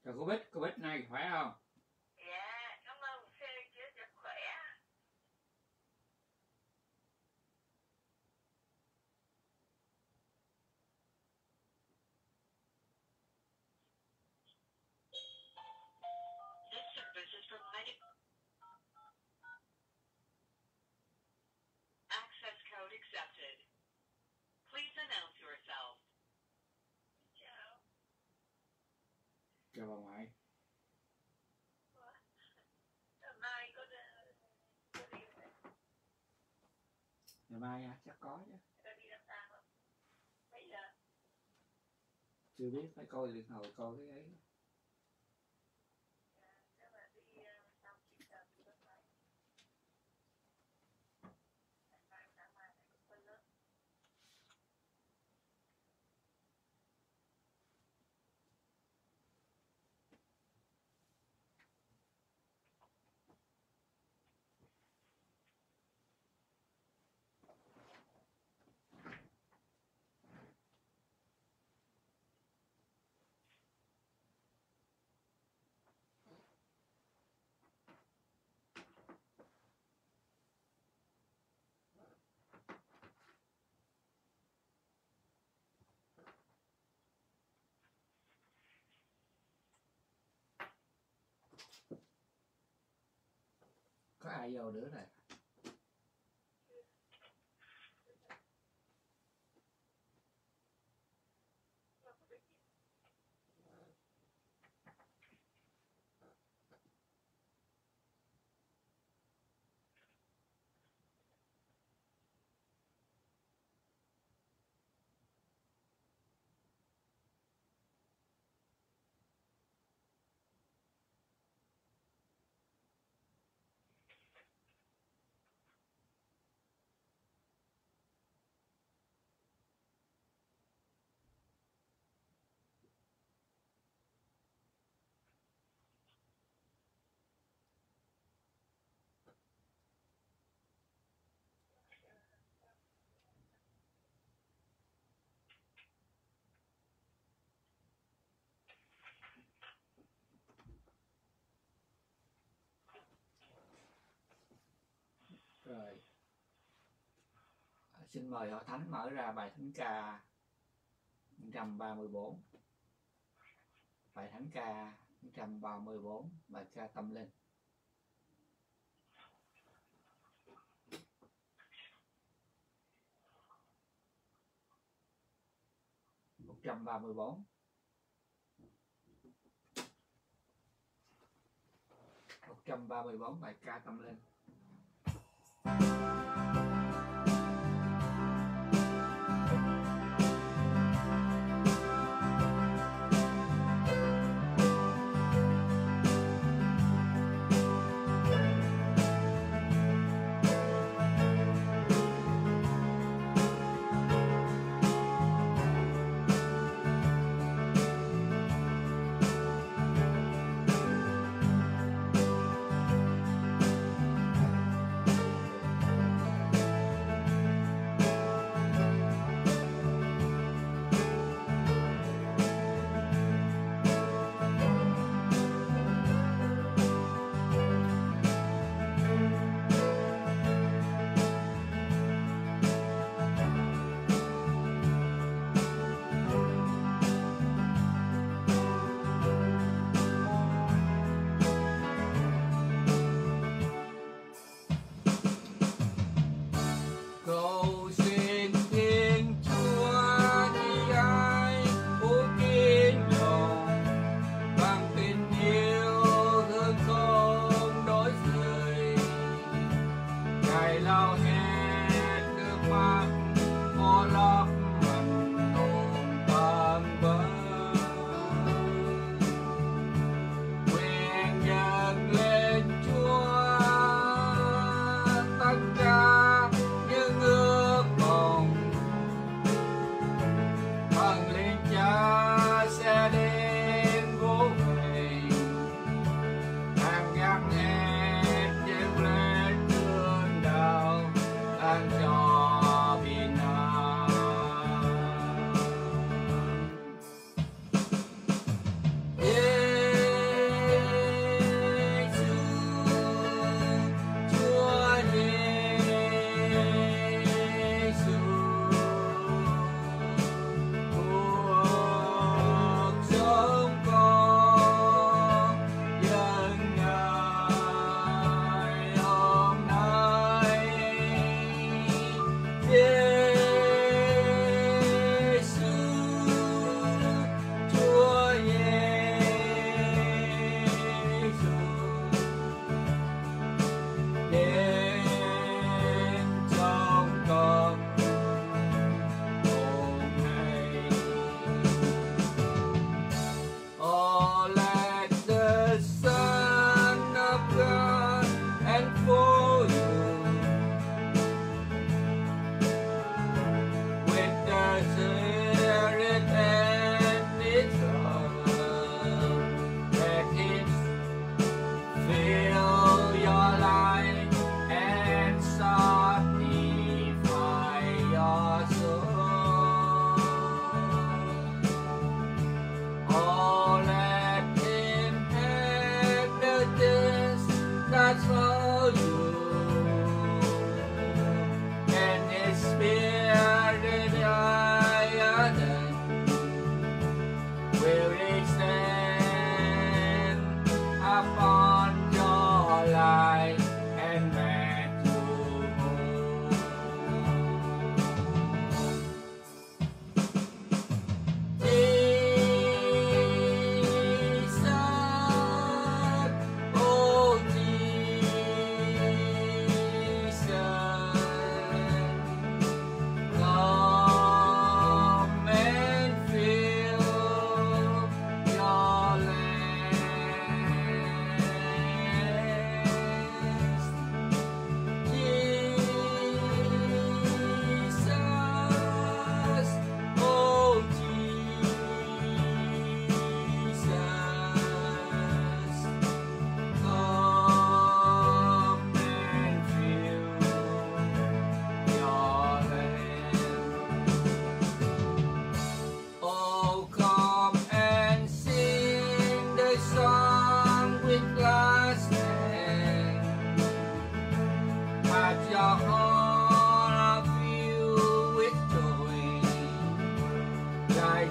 Chào cô Bích này khỏe không? Dạ, cảm ơn sư chữa sức khỏe. This service is provided. Access code accepted. Please announce yourself. Chào. Chào bà ngoại. Mai có đi Ngày mai chắc có chứ. đi đám tang không? Mấy giờ? Chưa biết, phải coi điện thoại coi cái ấy. Chắc là đi sau 9 giờ thì bắt máy. Sáng mai này cũng phân lớp. Có ai vô nữa này? Rồi. Xin mời Hội Thánh mở ra bài thánh ca 134. Bài thánh ca 134, bài ca tâm linh. Một trăm ba mươi bốn. 134 bài ca tâm linh.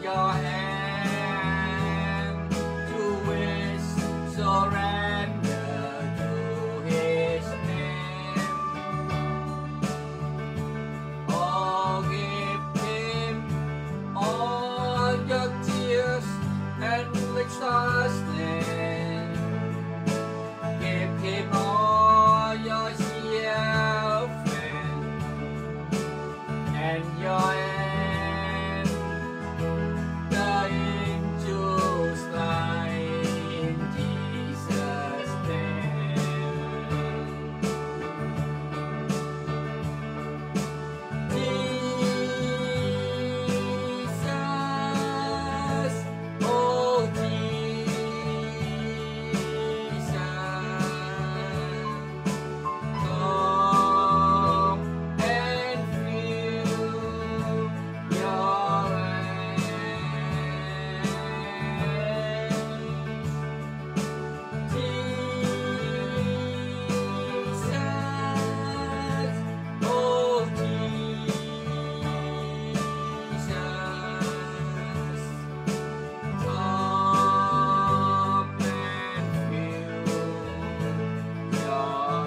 your hand to his surrender to his name. Oh, give him all your tears and exhaustion. Give him all your suffering and your end. The angels fly in Jesus' name. Jesus, oh Jesus, come and fill your Jesus, oh Jesus, come and fill your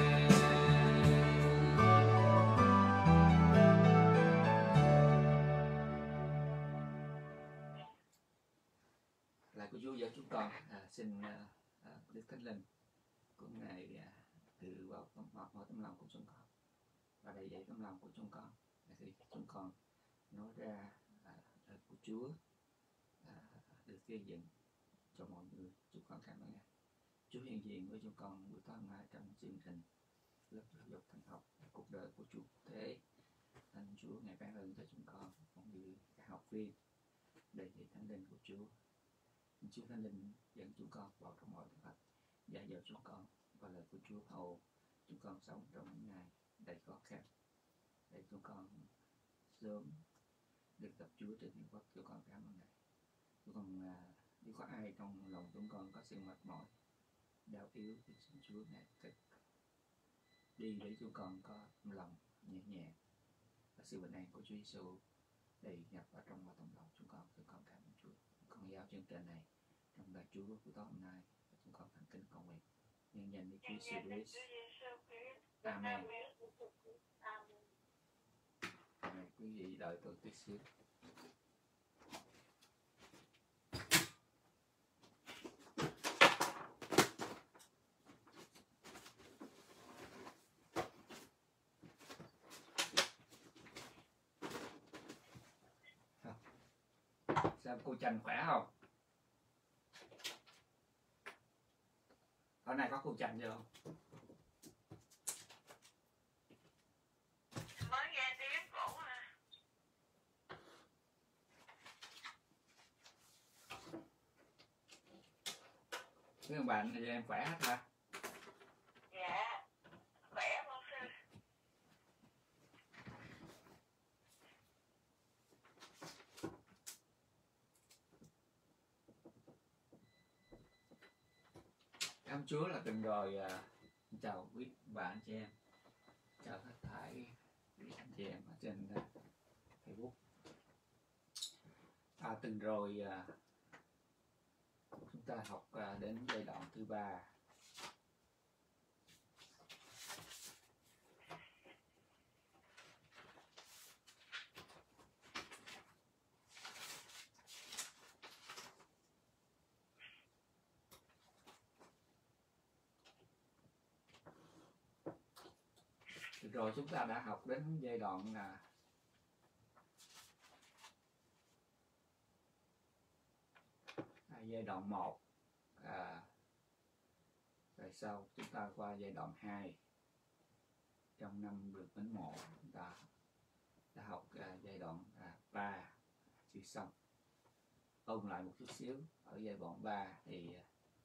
Lại của Chúa dẫn chúng con xin Đức Thánh Linh của Ngài từ vào mọi tấm lòng của chúng con và đầy dẫy tấm lòng của chúng con khi chúng con nói ra lời của Chúa được gây dựng cho mọi người. Chúng con cảm ơn Ngài. Chúa hiện diện với chúng con buổi tối hôm nay trong chương trình lớp giáo dục thần học cuộc đời của Chúa Thế. Thánh Chúa Ngài ban ơn cho chúng con cũng như các học viên đầy dẫy Thánh Linh của Chúa. Chúa Thánh Linh dẫn chúng con vào trong mọi thực hành, dạy dỗ chúng con và lời của Chúa hầu chúng con sống trong những ngày đầy khó khăn, để chúng con sớm được gặp Chúa trên thiên quốc. Chúng con cảm ơn Ngài. Chúng con nếu có ai trong lòng chúng con có sự mệt mỏi, đau yếu thì xin Chúa Ngài kịch đi để chúng con có lòng nhẹ nhàng và sự bình an của Chúa Giêsu đầy nhập vào trong mọi tấm lòng chúng con. Chúng con cảm ơn Chúa. Con giao chương trình này trong lời Chúa của tối hôm nay và chúng con thành kính cầu nguyện nhân danh Đức Chúa Giêsu Christ. Amen. Amen. Quý vị đợi tôi tí xíu. Sao cô Trần khỏe không? Hôm nay có cô Trần chưa không? Mới nghe tiếng cổ à. Các bạn thì em khỏe hết hả? Dạ, khỏe không sư? Cảm Chúa là tuần rồi. Chào quý bà anh chị em, chào tất cả quý anh chị em ở trên Facebook. Tuần rồi chúng ta học đến giai đoạn thứ 3. Rồi chúng ta đã học đến giai đoạn giai đoạn 1. Rồi sau chúng ta qua giai đoạn 2. Trong năm được đến 1 chúng ta đã học giai đoạn 3 chưa xong. Ôn lại một chút xíu ở giai đoạn 3 thì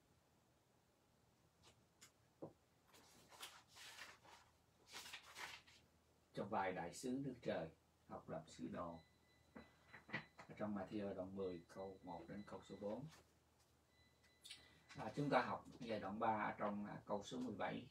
trong bài Đại sứ nước trời học làm sứ đồ trong Ma-thi-ơ đoạn 10 câu 1 đến câu số 4. Chúng ta học giai đoạn 3 trong câu số 17.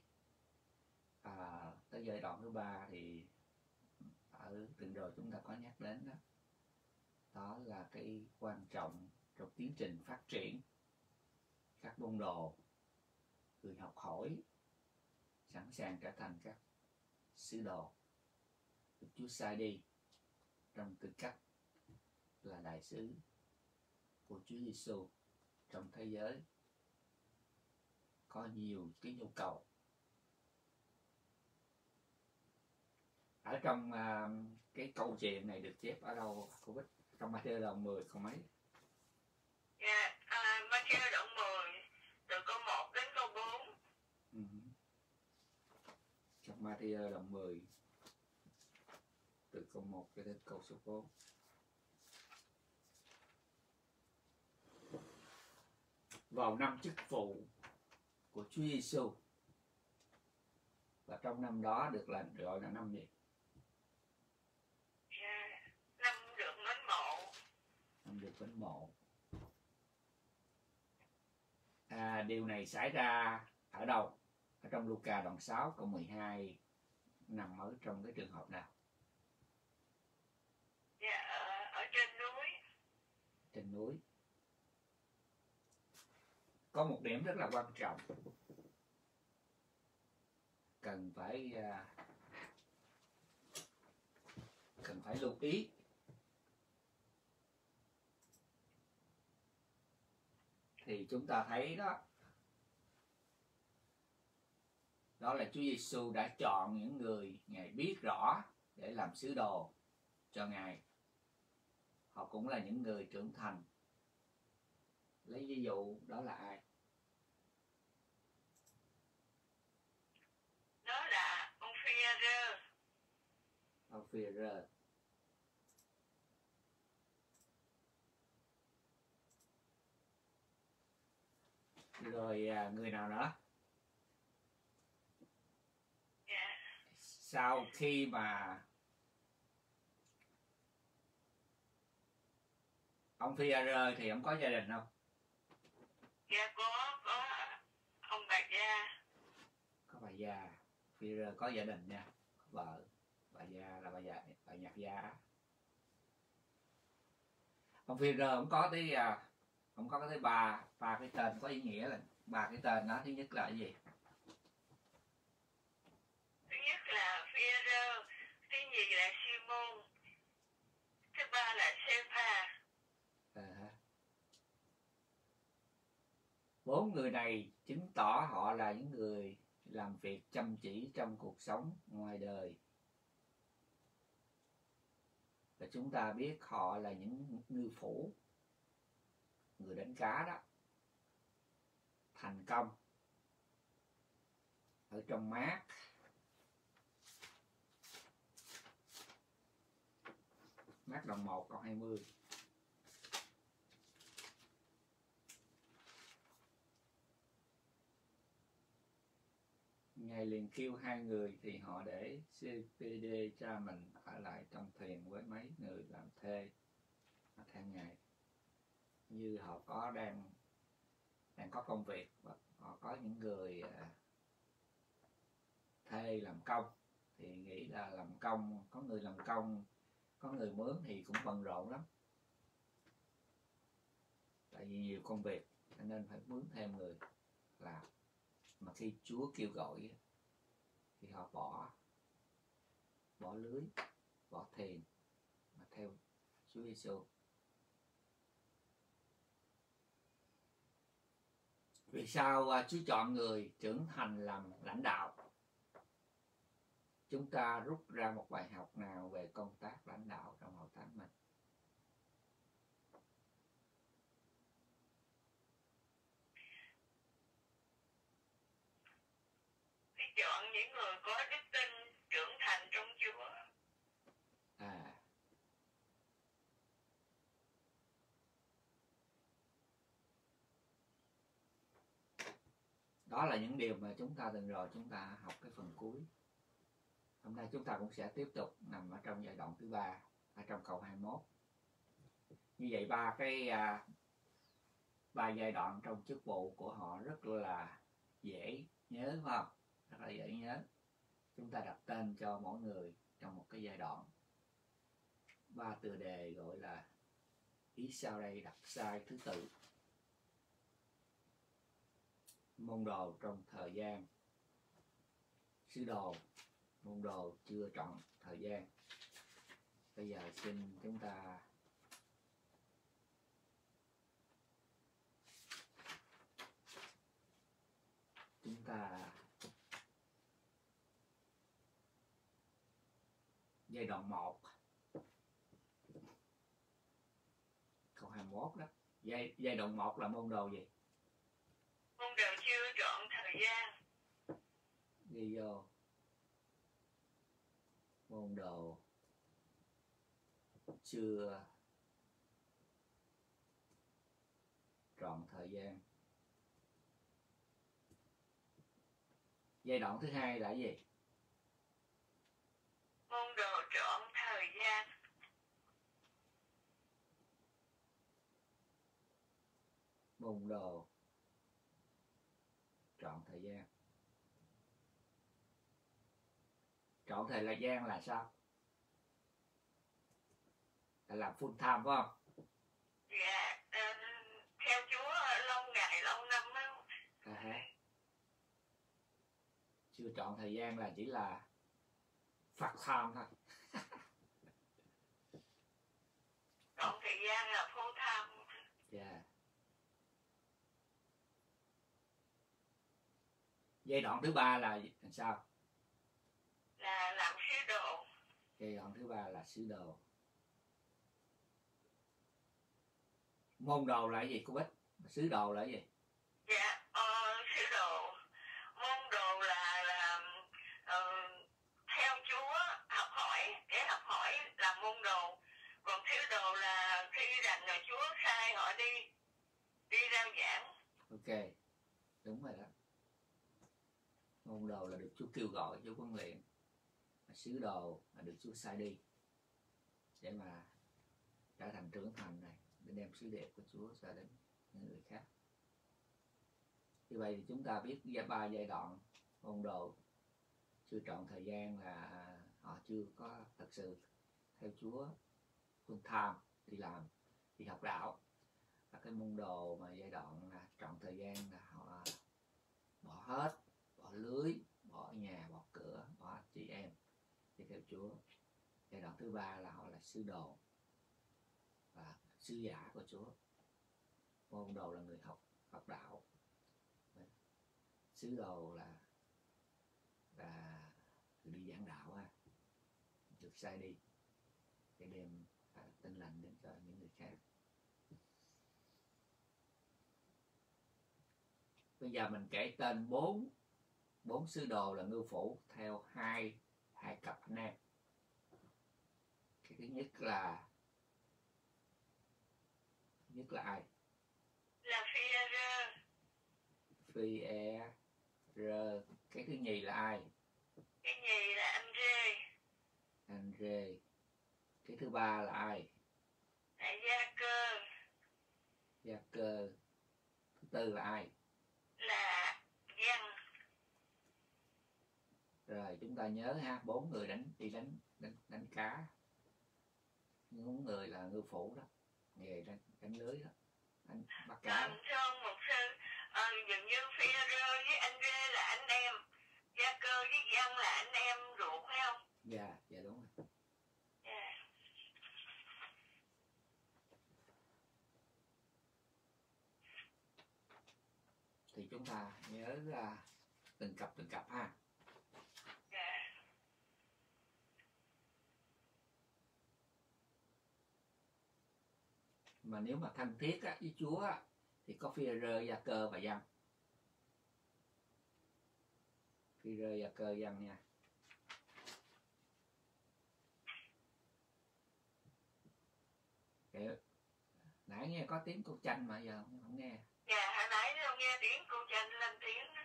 Tới giai đoạn thứ 3 thì ở tuần rồi chúng ta có nhắc đến đó Đó là cái quan trọng trong tiến trình phát triển các môn đồ, người học hỏi sẵn sàng trở thành các sứ đồ được Chúa sai đi trong tư cách là đại sứ của Chúa Giêsu trong thế giới có nhiều cái nhu cầu. Ở trong cái câu chuyện này được chép ở đâu cô Bích? Trong Ma-thi-ơ đoạn 10 câu mấy? Dạ, Ma-thi-ơ đoạn 10 từ câu 1 đến câu 4. Trong Ma-thi-ơ đoạn 10 từ câu 1 cho đến câu số 4. Vào năm chức vụ của Chúa Giêsu, và trong năm đó được gọi là năm gì? Năm được mến mộ. Năm được mến mộ. Điều này xảy ra ở đâu? Ở trong Luca đoạn 6 câu 12, nằm ở trong cái trường hợp nào? Dạ, ở trên núi. Trên núi. Có một điểm rất là quan trọng cần phải lưu ý. Thì chúng ta thấy đó là Chúa Giêsu đã chọn những người Ngài biết rõ để làm sứ đồ cho Ngài. Họ cũng là những người trưởng thành. Lấy ví dụ đó là ai? Đó là ông Phi-e-rơ. Ông Phi-e-rơ. Rồi người nào nữa? Dạ. Sau khi mà ông Phi-e-rơ thì ông có gia đình không? Dạ có ông bà Gia. Có bà Gia. Phi-e-rơ có gia đình nha, có vợ. Bà Gia là bà Nhạc Gia. Ông Phi-e-rơ ông có tới ba cái tên có ý nghĩa là ba cái tên đó. Thứ nhất là cái gì? Thứ nhất là Phi-e-rơ, thứ nhì là Si-môn, thứ ba là Sê-pha. Bốn người này chứng tỏ họ là những người làm việc chăm chỉ trong cuộc sống ngoài đời. Và chúng ta biết họ là những ngư phủ, người đánh cá đó, thành công ở trong Mác đoạn 1 câu 20. Ngài liền kêu hai người thì họ để CPD cha mình ở lại trong thuyền với mấy người làm thê theo Ngài. Như họ có đang có công việc và họ có những người thê làm công, thì nghĩ là làm công, có người làm công, có người mướn thì cũng bận rộn lắm. Tại vì nhiều công việc cho nên phải mướn thêm người làm. Mà khi Chúa kêu gọi thì họ bỏ lưới, bỏ thuyền mà theo Chúa Giêsu. Vì sao Chúa chọn người trưởng thành làm lãnh đạo? Chúng ta rút ra một bài học nào về công tác lãnh đạo trong hội thánh mình? Chọn những người có đức tin, trưởng thành trong Chúa. Đó là những điều mà chúng ta từng rồi chúng ta học cái phần cuối. Hôm nay chúng ta cũng sẽ tiếp tục nằm ở trong giai đoạn thứ 3, ở trong câu 21. Như vậy ba giai đoạn trong chức vụ của họ rất là dễ nhớ, phải không? Rất là dễ nhớ. Chúng ta đặt tên cho mỗi người trong một cái giai đoạn. 3 tựa đề gọi là Ý sau đây đặt sai thứ tự môn đồ trong thời gian sứ đồ, môn đồ chưa trọn thời gian. Bây giờ xin chúng ta giai đoạn 1 câu 21 đó. Giai đoạn 1 là môn đồ gì? Môn đồ chưa trọn thời gian. Ghi vô môn đồ chưa trọn thời gian. Giai đoạn thứ hai là gì? Môn đồ trọn thời gian. Môn đồ trọn thời gian. Trọn thời gian là sao? Là làm full time phải không? Dạ, theo Chúa lâu ngày lâu năm đó. Chưa trọn thời gian là chỉ là part time thôi. Trọn thời gian là full time. Yeah. Giai đoạn thứ ba là sao? Là làm sứ đồ. Giai đoạn thứ ba là sứ đồ. Môn đồ là cái gì cô Bích? Sứ đồ là cái gì? Dạ, sứ đồ. Môn đồ là theo Chúa học hỏi, để học hỏi làm môn đồ. Còn sứ đồ là khi rằng là Chúa sai họ đi rao giảng. Ok, đúng rồi đó. Môn đồ là được Chúa kêu gọi, Chúa huấn luyện. Sứ đồ là được Chúa sai đi để mà trở thành trưởng thành này, để đem sứ điệp của Chúa ra đến những người khác. Như vậy thì chúng ta biết ba giai đoạn môn đồ chưa trọn thời gian là họ chưa có thật sự theo Chúa full time đi làm, đi học đạo. Và cái môn đồ mà giai đoạn là trọn thời gian là họ bỏ hết, bỏ lưới, bỏ nhà, bỏ cửa, bỏ chị em đi theo Chúa. Giai đoạn thứ ba là họ là sứ đồ và sứ giả của Chúa. Môn đồ là người học đạo. Sứ đồ là đi giảng đạo ha, được sai đi để đem tin lành đến cho những người khác. Bây giờ mình kể tên bốn sứ đồ là ngư phủ theo hai cặp anh em. Cái thứ nhất là ai? Là Phi-e-rơ. Phi-e-rơ. Cái thứ nhì là ai? Cái nhì là Anh-rê. Anh-rê. Cái thứ ba là ai? Là Gia-cơ. Gia-cơ. Thứ tư là ai? Là Giăng. Rồi chúng ta nhớ ha, 4 người đi đánh cá. 4 người là ngư phủ đó, nghề đánh lưới đó, đánh bắt cá. Thưa một sư, dường như Phi-e-rơ với Anh-rê là anh em, Gia-cơ với Giăng là anh em ruột phải không? Dạ đúng rồi. Yeah. Thì chúng ta nhớ là từng cặp ha. Yeah. Mà nếu mà thân thiết á, với Chúa á, thì có Phi-e-rơ, Gia-cơ và Giăng. Phi-e-rơ, Gia-cơ, Giăng nha. Để nãy nghe có tiếng cô Chanh mà giờ không nghe. Dạ, hồi nãy tôi nghe tiếng cô Chanh lên tiếng đó.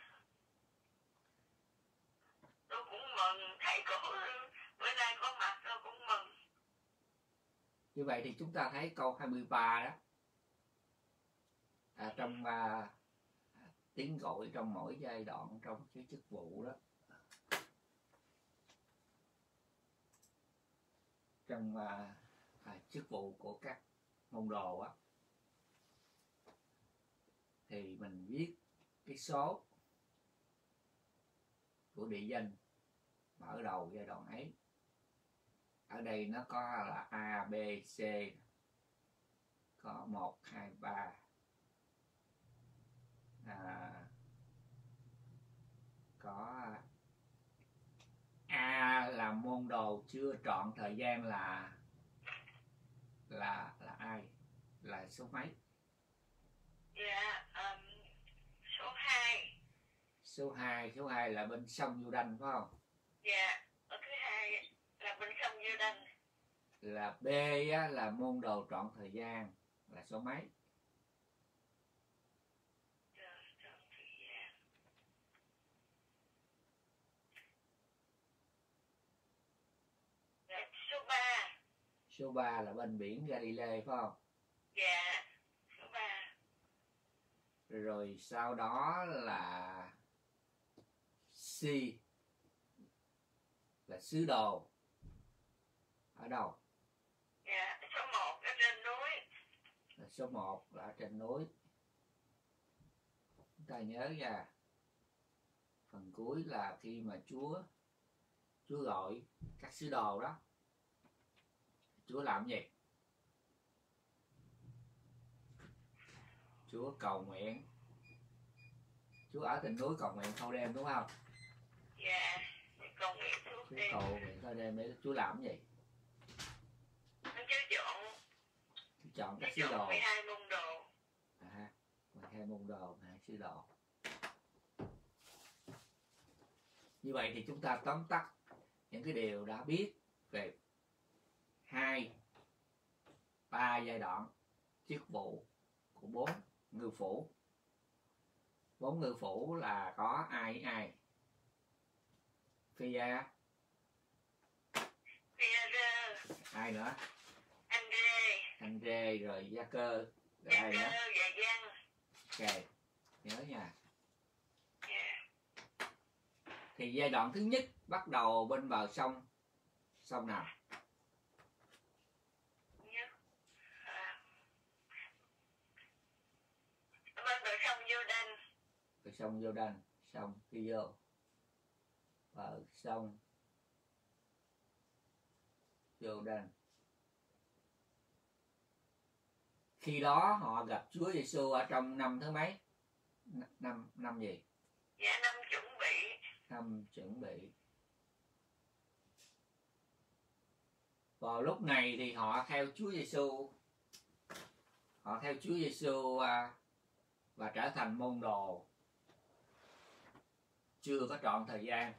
Tôi cũng mừng, thầy cổ bữa nay có mặt tôi cũng mừng. Như vậy thì chúng ta thấy câu 23 đó, trong tiếng gọi trong mỗi giai đoạn trong cái chức vụ đó, trong chức vụ của các môn đồ á, thì mình viết cái số của địa danh mở đầu giai đoạn ấy. Ở đây nó có là A, B, C, có 1, 2, 3. Có A là môn đồ chưa trọn thời gian là ai? Là số mấy? Dạ, số 2. Số 2 là bên sông Jordan phải không? Dạ, ở thứ hai là bên sông Jordan. Là B á, là môn đồ trọn thời gian là số mấy? Số 3. Số 3 là bên biển Galilee phải không? Dạ, số 3. Rồi sau đó là C là sứ đồ. Ở đâu? Dạ, số 1 ở trên núi. Là số 1 là ở trên núi. Chúng ta nhớ nha. Phần cuối là khi mà Chúa gọi các sứ đồ đó, Chúa làm gì? Chúa cầu nguyện. Chúa ở trên núi cầu nguyện thâu đêm đúng không? Dạ, cầu nguyện suốt Chúa đêm. cầu nguyện thâu đêm để Chúa làm gì? Chúa chọn các sứ đồ. 12 môn đồ. 12 môn đồ, 12 sứ đồ. Như vậy thì chúng ta tóm tắt những cái điều đã biết về 2, 3 giai đoạn chức vụ của 4 ngư phủ. 4 ngư phủ là có ai? Phia, ai nữa? Andre rồi Gia Cơ rồi ai nữa? Ok, nhớ nha. Thì giai đoạn thứ nhất bắt đầu bên bờ sông nào? Bên bờ sông Jordan. Bờ sông Jordan, sông khi vô bờ sông Jordan. Khi đó họ gặp Chúa Giêsu ở trong năm thứ mấy? Năm gì? Dạ, năm chuẩn bị. Năm chuẩn bị. Vào lúc này thì họ theo Chúa Giêsu. Họ theo Chúa Giêsu và trở thành môn đồ. Chưa có trọn thời gian.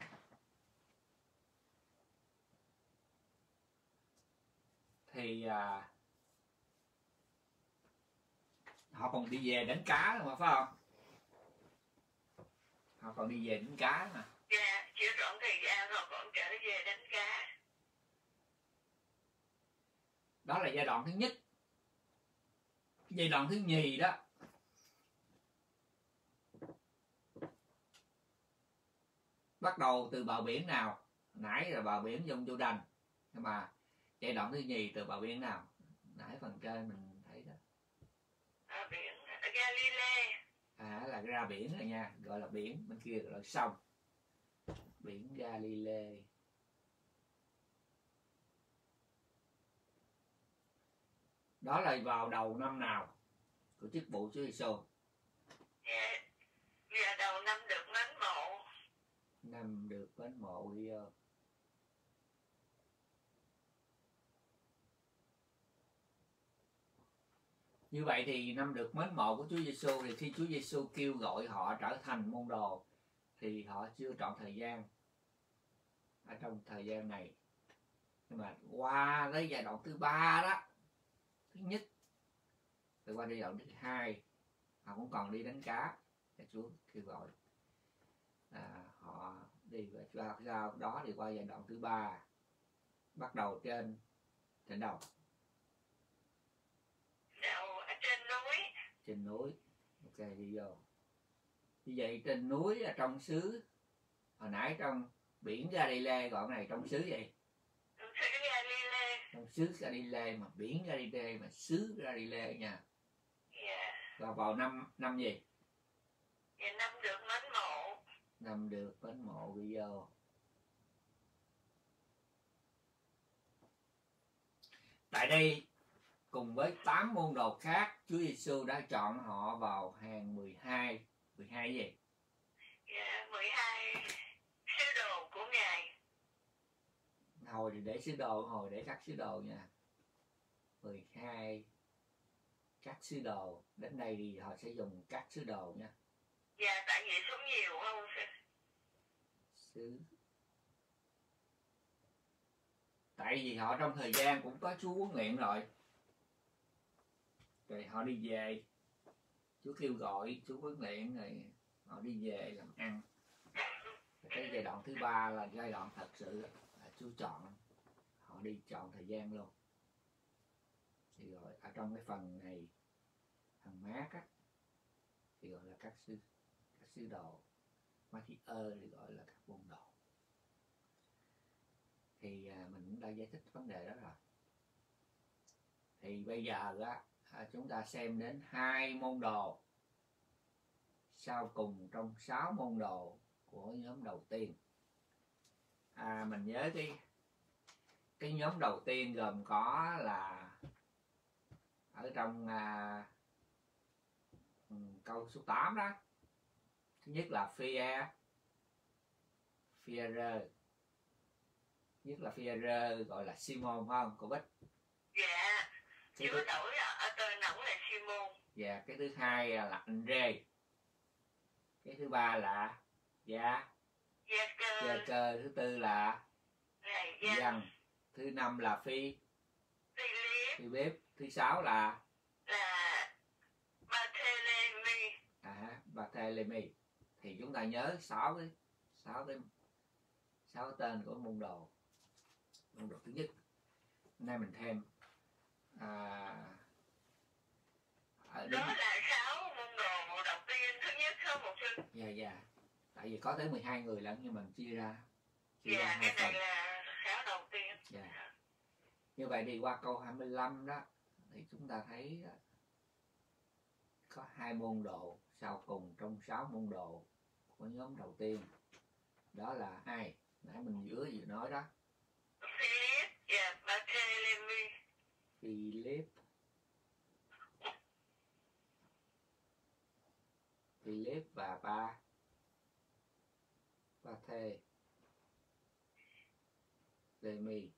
Thì họ còn đi về đánh cá mà phải không? Họ còn đi về đánh cá mà. Dạ, chưa trọn thời gian họ còn trở về đánh cá. Đó là giai đoạn thứ nhất. Giai đoạn thứ nhì đó bắt đầu từ bờ biển nào? Nãy là bờ biển dòng Jordan. Nhưng mà giai đoạn thứ nhì từ bờ biển nào? Nãy phần trên mình thấy đó. Biển Galilee. Là ra biển rồi nha, gọi là biển, bên kia gọi là sông. Biển Galilee. Đó là vào đầu năm nào của chức vụ Chúa Giêsu? Dạ, đầu năm được mến mộ. Năm được mến mộ đi vô. Như vậy thì năm được mến mộ của Chúa Giêsu, thì khi Chúa Giêsu kêu gọi họ trở thành môn đồ thì họ chưa trọn thời gian ở trong thời gian này. Nhưng mà qua tới giai đoạn thứ 3 đó, thứ nhất rồi qua giai đoạn thứ 2 họ cũng còn đi đánh cá và Chúa kêu gọi họ đi, và sau đó thì qua giai đoạn thứ 3 bắt đầu trên đâu? Trên núi. Ok, đi vô. Như vậy trên núi ở trong xứ, hồi nãy trong biển Galilee, gọi cái này trong xứ gì? Xứ Galilee. trong xứ Galilee, mà biển Galilee, mà xứ Galilee nha. Dạ. Và vào năm gì? Dạ, năm được mến mộ. Năm được mến mộ ghi vô. Tại đây cùng với 8 môn đồ khác, Chúa Giêsu đã chọn họ vào hàng 12. 12 gì? Dạ, 12 sứ đồ của Ngài. Hồi thì để sứ đồ, hồi để các sứ đồ nha. 12 các sứ đồ. Đến đây thì họ sẽ dùng các sứ đồ nha. Dạ, tại vì số nhiều không? Sứ. Tại vì họ trong thời gian cũng có Chúa huấn luyện rồi. Rồi họ đi về, Chúa kêu gọi, Chúa huấn luyện, rồi họ đi về làm ăn. Rồi cái giai đoạn thứ ba là giai đoạn thật sự là Chúa chọn, họ đi chọn thời gian luôn. Thì rồi ở trong cái phần này, phần mát á, thì gọi là các sứ đồ. Matthew thì gọi là các môn đồ. Thì mình cũng đã giải thích vấn đề đó rồi. Thì bây giờ á, chúng ta xem đến 2 môn đồ sau cùng trong 6 môn đồ của nhóm đầu tiên. Mình nhớ cái nhóm đầu tiên gồm có là ở trong câu số 8 đó. Thứ nhất là Phi-e-rơ. Nhất là Phi-e-rơ gọi là Simon phải không cô Bích? Dạ, Chúa đổi ở tên ổng là Simon. Dạ, cái thứ hai là Andre. Cái thứ ba là Gia-cơ. Thứ tư là Giăng. Thứ năm là Phi-líp. Thứ sáu là Barthélemy. Thì chúng ta nhớ 6 tên của môn đồ. Môn đồ thứ nhất. Hôm nay mình thêm đó là 6 môn đồ đầu tiên thứ nhất không một sư? Dạ. Tại vì có tới 12 người lận, nhưng mình chia ra dạ, hai cái phần. này là 6 đầu tiên. Dạ. Như vậy thì qua câu 25 đó thì chúng ta thấy có 2 môn đồ sau cùng trong 6 môn đồ của nhóm đầu tiên. Đó là ai? Nãy mình vừa nói đó. Philip và Barthélemy. Philip và Barthélemy.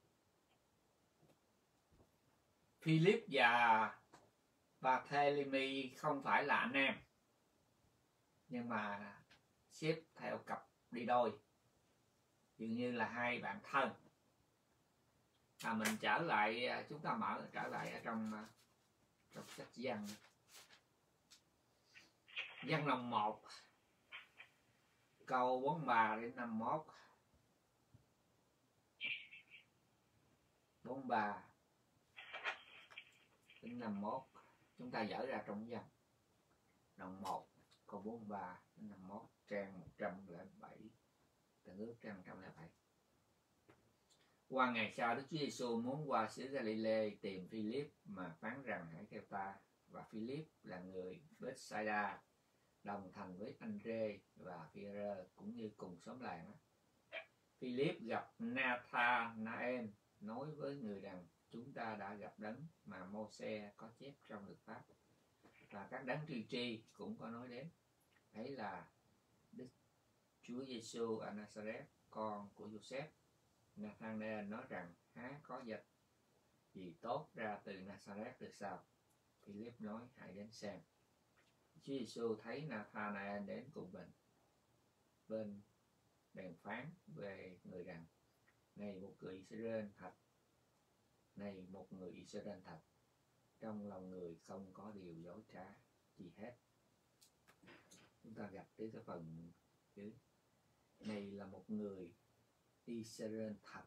Philip và Barthélemy không phải là anh em, nhưng mà xếp theo cặp đi đôi, dường như là 2 bạn thân. Mình trở lại, chúng ta trở lại ở trong sách Giăng. Giăng lòng 1 câu 43 đến 51. 43 đến 51 chúng ta dở ra trong Giăng đoạn 1 câu 43 đến 51, trang 107, tờ ước trang 107. Qua ngày sau, Đức Chúa Giêsu muốn qua xứ Galilee tìm Philip mà phán rằng hãy theo ta. Và Philip là người Bethsaida, đồng thành với Andre và Phi-e-rơ, cũng như cùng xóm làng. Philip gặp Nathanael, nói với người rằng chúng ta đã gặp đấng mà Mô-se có chép trong律pháp, và các đấng tiên tri cũng có nói đến. Ấy là Đức Chúa Giêsu ở Nazareth, con của Giô-xép. Nathanael nói rằng há có vật gì tốt ra từ Nazareth được sao? Philip nói hãy đến xem. Chúa Giêsu thấy Nathanael đến cùng mình bên, bèn phán về người rằng này một người Israel thật, trong lòng người không có điều dối trá gì hết. Chúng ta gặp tới cái phần chữ này là một người Israel thật,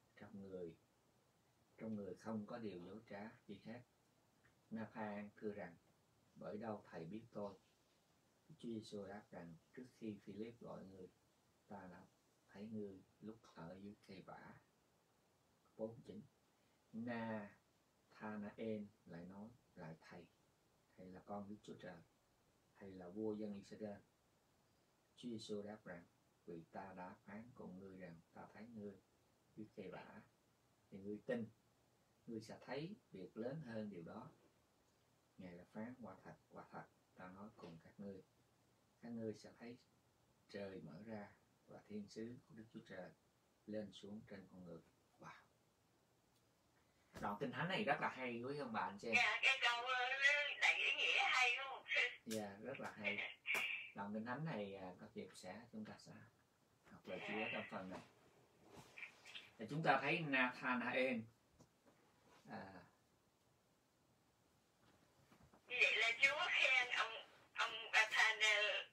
trong người không có điều dối trá gì hết. Nathan thưa rằng bởi đâu thầy biết tôi? Chúa Giêsu đáp rằng trước khi Philip gọi người, ta đã thấy ngươi lúc ở dưới cây vả. 49. Nathanael lại nói lại thầy là con Đức Chúa Trời, thầy là vua dân Israel. Chúa Giêsu đáp rằng, vì ta đã phán cùng ngươi rằng ta thấy ngươi dưới cây bả thì ngươi tin, ngươi sẽ thấy việc lớn hơn điều đó. Ngài đã phán, quả thật ta nói cùng các ngươi sẽ thấy trời mở ra và thiên sứ của Đức Chúa Trời lên xuống trên con người. Wow, đoạn kinh thánh này rất là hay quý ông bà anh chị em. Dạ, cái câu đầy ý nghĩa hay đúng không? Dạ, rất là hay. Đoạn kinh thánh này có dịp chúng ta sẽ học lời Chúa trong phần này. Thì chúng ta thấy Nathanael như vậy là Chúa khen ông Nathanael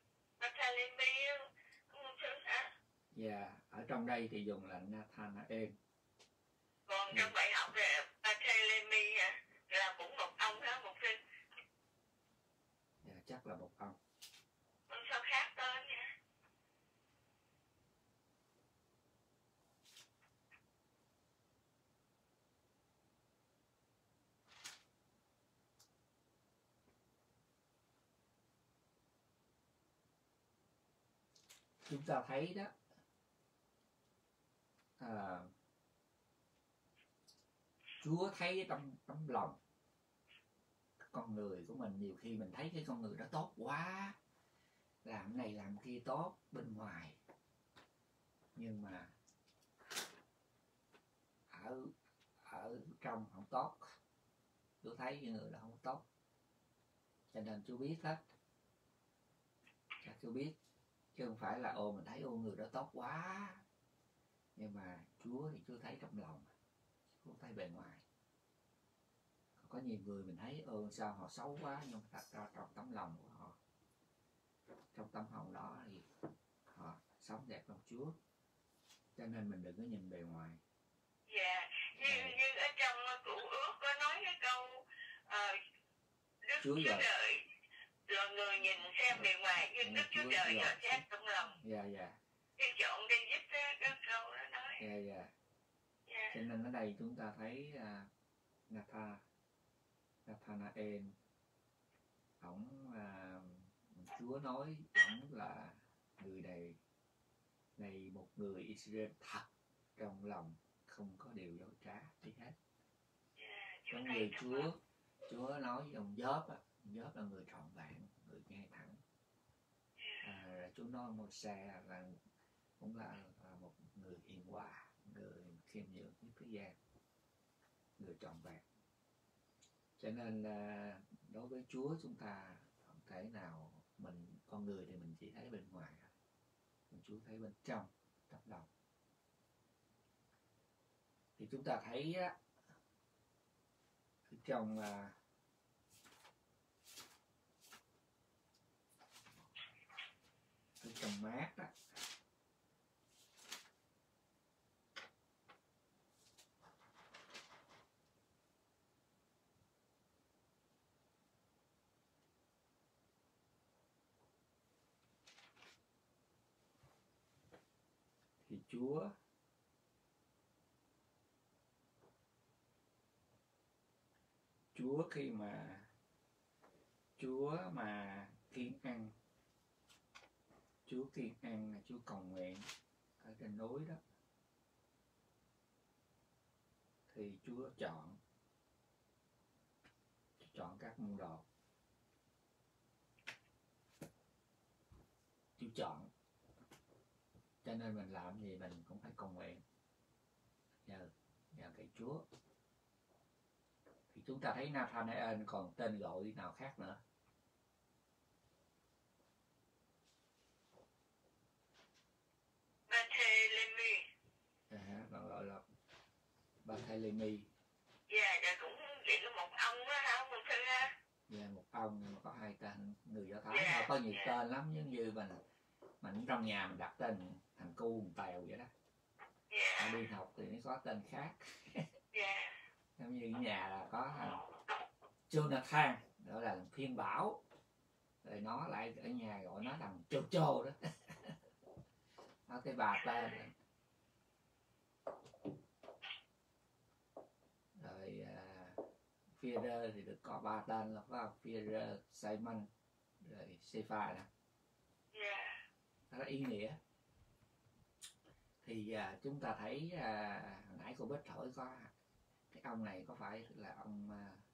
không hả? Dạ, ở trong đây thì dùng là Nathanael. Còn trong bài học là Barthélemy là cũng một ông hả, một sinh? Dạ, chắc là một ông. Sao khác tên hả? Chúng ta thấy đó, Chúa thấy tấm lòng con người của mình. Nhiều khi mình thấy cái con người đó tốt quá, làm này làm kia tốt bên ngoài, nhưng mà ở trong không tốt. Chúa thấy cái người đó không tốt, cho nên Chúa biết hết. Chúa biết, chứ không phải là mình thấy người đó tốt quá, nhưng mà Chúa thì Chúa thấy trong lòng, Chúa thấy bề ngoài. Có nhiều người mình thấy sao họ xấu quá, nhưng thật ra trong tấm lòng của họ, trong tâm hồn đó thì họ sống đẹp trong Chúa. Cho nên mình đừng có nhìn bề ngoài. Dạ, như ở trong Cựu Ước có nói cái câu Đức Chúa Trời là người nhìn xem bề ngoài, nhưng Đức Chúa Trời dò xét trong lòng. Dạ. Cái chọn David cái câu đó nói. Dạ. Cho nên ở đây chúng ta thấy Nathanael, Chúa nói ổng là người này một người Israel thật, trong lòng không có điều dối trá gì hết. Trong người Chúa nói với ông Gióp là người trọn vẹn, người ngay thẳng. Chúa nói Môi-se là cũng là một người hiền hòa, người khiêm nhường với thế gian, người trọn vẹn. Cho nên đối với Chúa chúng ta không thể nào con người thì mình chỉ thấy bên ngoài, còn Chúa thấy bên trong tấm lòng. Thì chúng ta thấy trong Mát đó, thì Chúa khi mà Chúa kiên ăn, Chúa cầu nguyện ở trên núi đó, thì Chúa chọn các môn đồ. Chúa chọn, cho nên mình làm gì mình cũng phải cầu nguyện nhờ cái Chúa. Thì chúng ta thấy Nathanael còn tên gọi nào khác nữa? Barthélemy. Còn gọi là Barthélemy. Dạ, cũng chỉ là một ông đó hả, một thư ha? Dạ, một ông nhưng mà có hai tên. Người Do Thái họ có nhiều tên lắm, giống như mình trong nhà mình đặt tên thằng Cu, thằng Tèo vậy đó. Họ đi học thì nó có tên khác. Giống như ở nhà là có thằng Jonathan, đó là Thiên Bảo, rồi nó lại ở nhà gọi nó thằng Chô đó. Nó cái bà tên. Rồi Führer thì được có 3 tên là phải không? Führer, Simon rồi Sefa nè. Đó là ý nghĩa. Thì chúng ta thấy hồi nãy cô Bích hỏi có cái ông này có phải là ông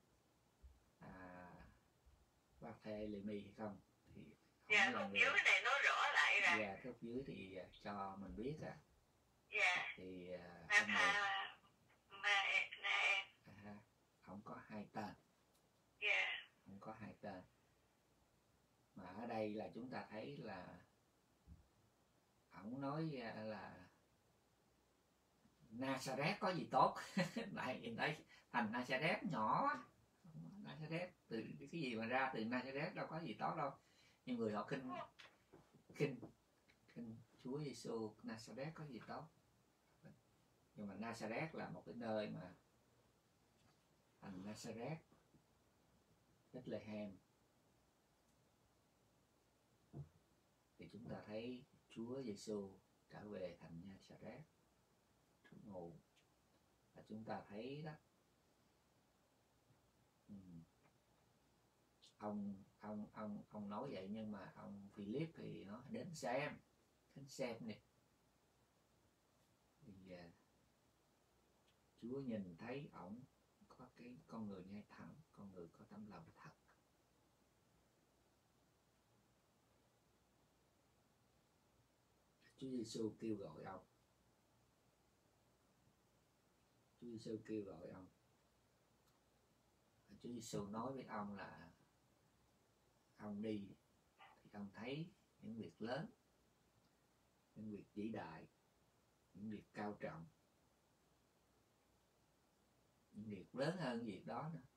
Barthélemy hay không? Thì dạ, khúc dưới này nói rõ lại rồi. Dạ, khúc dưới thì cho mình biết dạ. Thì ông này ông có 2 tên. Dạ. Ông có 2 tên. Mà ở đây là chúng ta thấy là ông nói là Nazareth có gì tốt. Đây thành Nazareth nhỏ quá. Nazareth từ cái gì mà ra từ Nazareth đâu có gì tốt đâu. Nhưng người họ khinh Chúa Giêsu. Nazareth có gì tốt. Nhưng mà Nazareth là một cái nơi mà thành Nazareth, Bethlehem, thì chúng ta thấy Chúa Giêsu trở về thành Nazareth trú ngụ. Và chúng ta thấy đó, ông nói vậy, nhưng mà ông Philip thì nó đến xem đi. Thì Chúa nhìn thấy ổng có cái con người ngay thẳng, con người có tấm lòng thật. Chúa Giêsu kêu gọi ông. Chúa Giêsu kêu gọi ông. Chúa Giêsu nói với ông là ông đi thì ông thấy những việc lớn, những việc vĩ đại, những việc cao trọng, những việc lớn hơn việc đó nữa.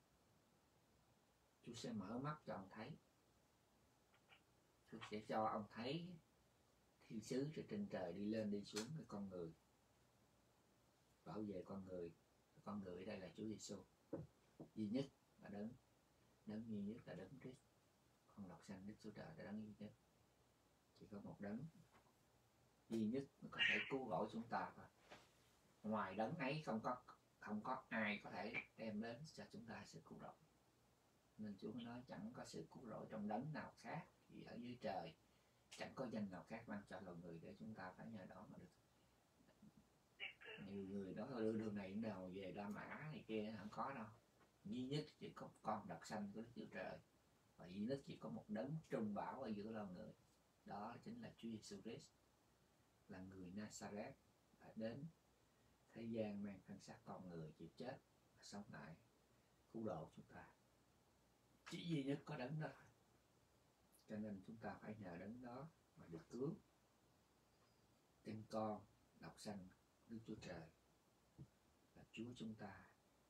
Chúa sẽ mở mắt cho ông thấy. Chúa sẽ cho ông thấy thiên sứ trên trời đi lên đi xuống với con người, bảo vệ con người. Con người ở đây là Chúa Giêsu, duy nhất là đấng duy nhất là đấng Christ, con độc sanh Đức Chúa Trời là đấng duy nhất. Chỉ có một đấng duy nhất mới có thể cứu rỗi chúng ta thôi. Ngoài đấng ấy không có ai có thể đem đến cho chúng ta sự cứu rỗi. Nên Chúa mới nói chẳng có sự cứu rỗi trong đấng nào khác thì ở dưới trời, chẳng có danh nào khác ban cho loài người để chúng ta phải nhờ đó mà được. Nhiều người đó đưa đường này nào về La Mã này kia không có đâu. Duy nhất chỉ có con độc sanh của Đức Chúa Trời, và duy nhất chỉ có một đấng trung bảo ở giữa loài người. Đó chính là Chúa Giêsu Christ, là người Nazareth đã đến thế gian mang thân xác con người, chịu chết và sống lại cứu độ chúng ta. Chỉ duy nhất có đấng đó thôi. Cho nên chúng ta phải nhờ đấng đó mà được cứu. Tên con độc sanh Đức Chúa Trời là Chúa chúng ta.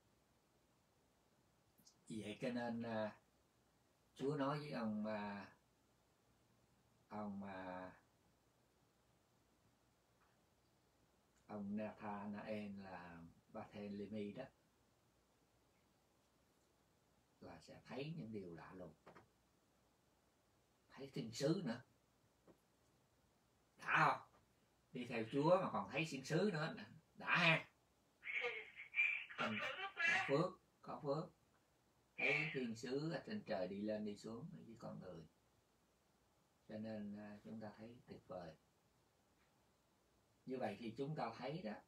Vì vậy cho nên Chúa nói với ông Nathanael là Barthélemy đó, là sẽ thấy những điều lạ lùng, thấy thiên sứ nữa. Đã không? Đi theo Chúa mà còn thấy thiên sứ nữa, đã ha. Có phước. Thấy thiên sứ ở trên trời đi lên đi xuống với con người. Cho nên chúng ta thấy tuyệt vời. Như vậy thì chúng ta thấy đó,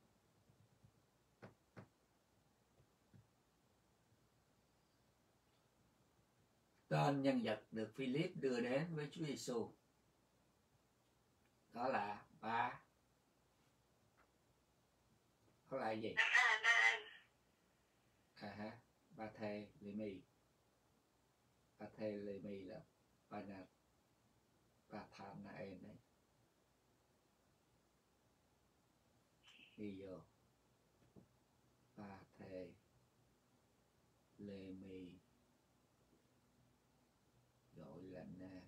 tên nhân vật được Philip đưa đến với Chúa Giêsu đó là gì? Barthélemy. Barthélemy là Nathanael đấy. Ghi vô Barthélemy, gọi là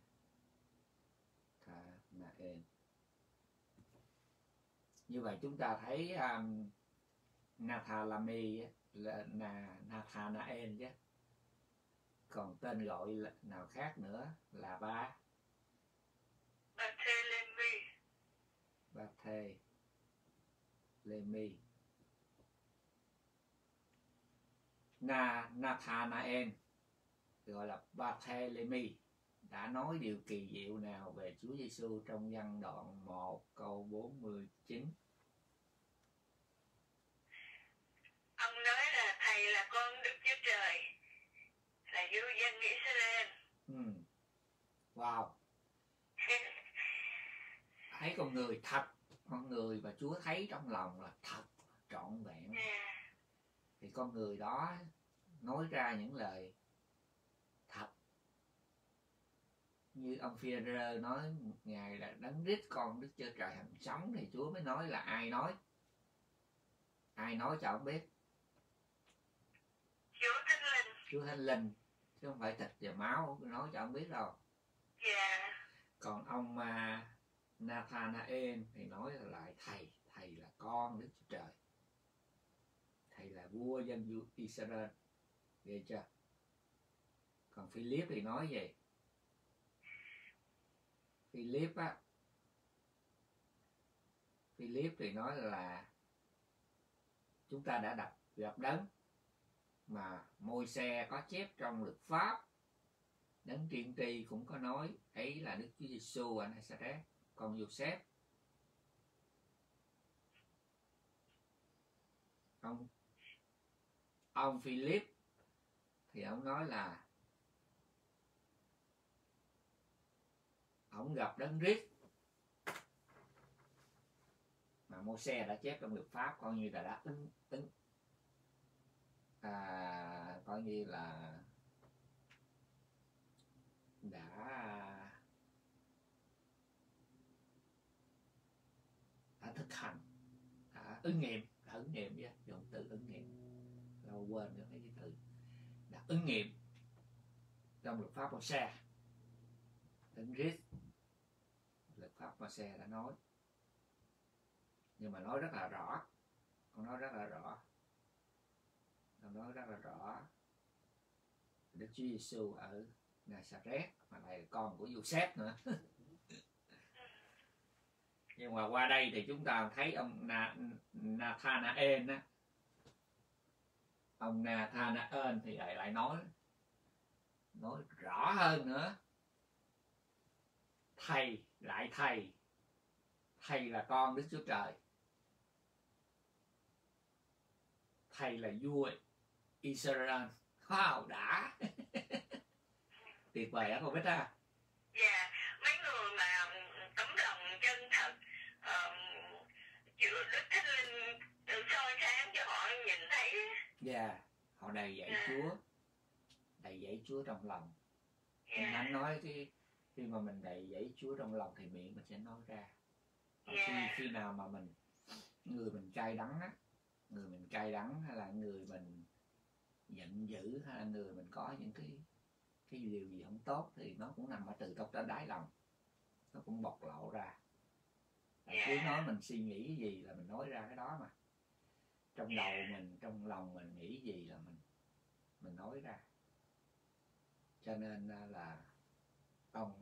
Nathanael. Như vậy chúng ta thấy Nathanael là Nathanael chứ. Còn tên gọi là nào khác nữa là Barthélemy. Nathanael gọi là Barthélemy đã nói điều kỳ diệu nào về Chúa Giêsu trong văn đoạn 1 câu 49? Ông nói là thầy là con Đức Chúa Trời, là vua dân Israel. Wow. Thấy con người thật, con người mà Chúa thấy trong lòng là thật, trọn vẹn. Thì con người đó nói ra những lời thật. Như ông Phi-e-rơ nói một ngày là Đấng Christ con Đức Chúa Trời hằng sống, thì Chúa mới nói là ai nói? Ai nói cho ông biết? Chúa Thánh Linh. Chúa Thánh Linh, chứ không phải thịt và máu nói cho ông biết đâu. Còn ông Nathanael thì nói lại thầy là con Đức Chúa Trời, thầy là vua dân Israel, ghê chưa? Còn Philip thì nói gì? Philip thì nói là chúng ta đã gặp Đấng mà Môi-se có chép trong luật pháp, Đấng tiên tri cũng có nói, ấy là Đức Chúa Giêsu ở Nazareth, con Giô-sép. Ông Philip thì ông nói là ông gặp Đấng Christ mà Môi-se đã chép trong luật pháp, coi như là đã coi như là đã thực hành, đã ứng nghiệm với dụng từ ứng nghiệm, lâu quên được cái từ, đã ứng nghiệm trong luật pháp Môi-se. Đấng Christ, luật pháp Môi-se đã nói, nhưng mà nói rất là rõ, ông nói rất là rõ Đức Chúa Giêsu ở Nazareth, mà lại là con của Giô-sép nữa. Nhưng mà qua đây thì chúng ta thấy ông Nathanael á, ông Nathanael thì lại nói rõ hơn nữa. Thầy là con Đức Chúa Trời, thầy là vua Israel. Wow, đã. Tuyệt vời á con biết ha. Dạ, mấy người mà tấm lòng chân thật, chịu Đức Thánh Linh được soi sáng cho họ nhìn thấy. Dạ, họ đầy dẫy Chúa trong lòng. Anh nói khi mà mình đầy dẫy Chúa trong lòng thì miệng mình sẽ nói ra. Khi nào mà người mình cay đắng á, hay là người mình giận dữ, hay là người mình có những cái điều gì không tốt, thì nó cũng nằm ở từ trong đáy lòng, nó cũng bộc lộ ra. Cứ nói mình suy nghĩ cái gì là mình nói ra cái đó mà. Trong đầu mình, trong lòng mình nghĩ gì là mình nói ra. Cho nên là ông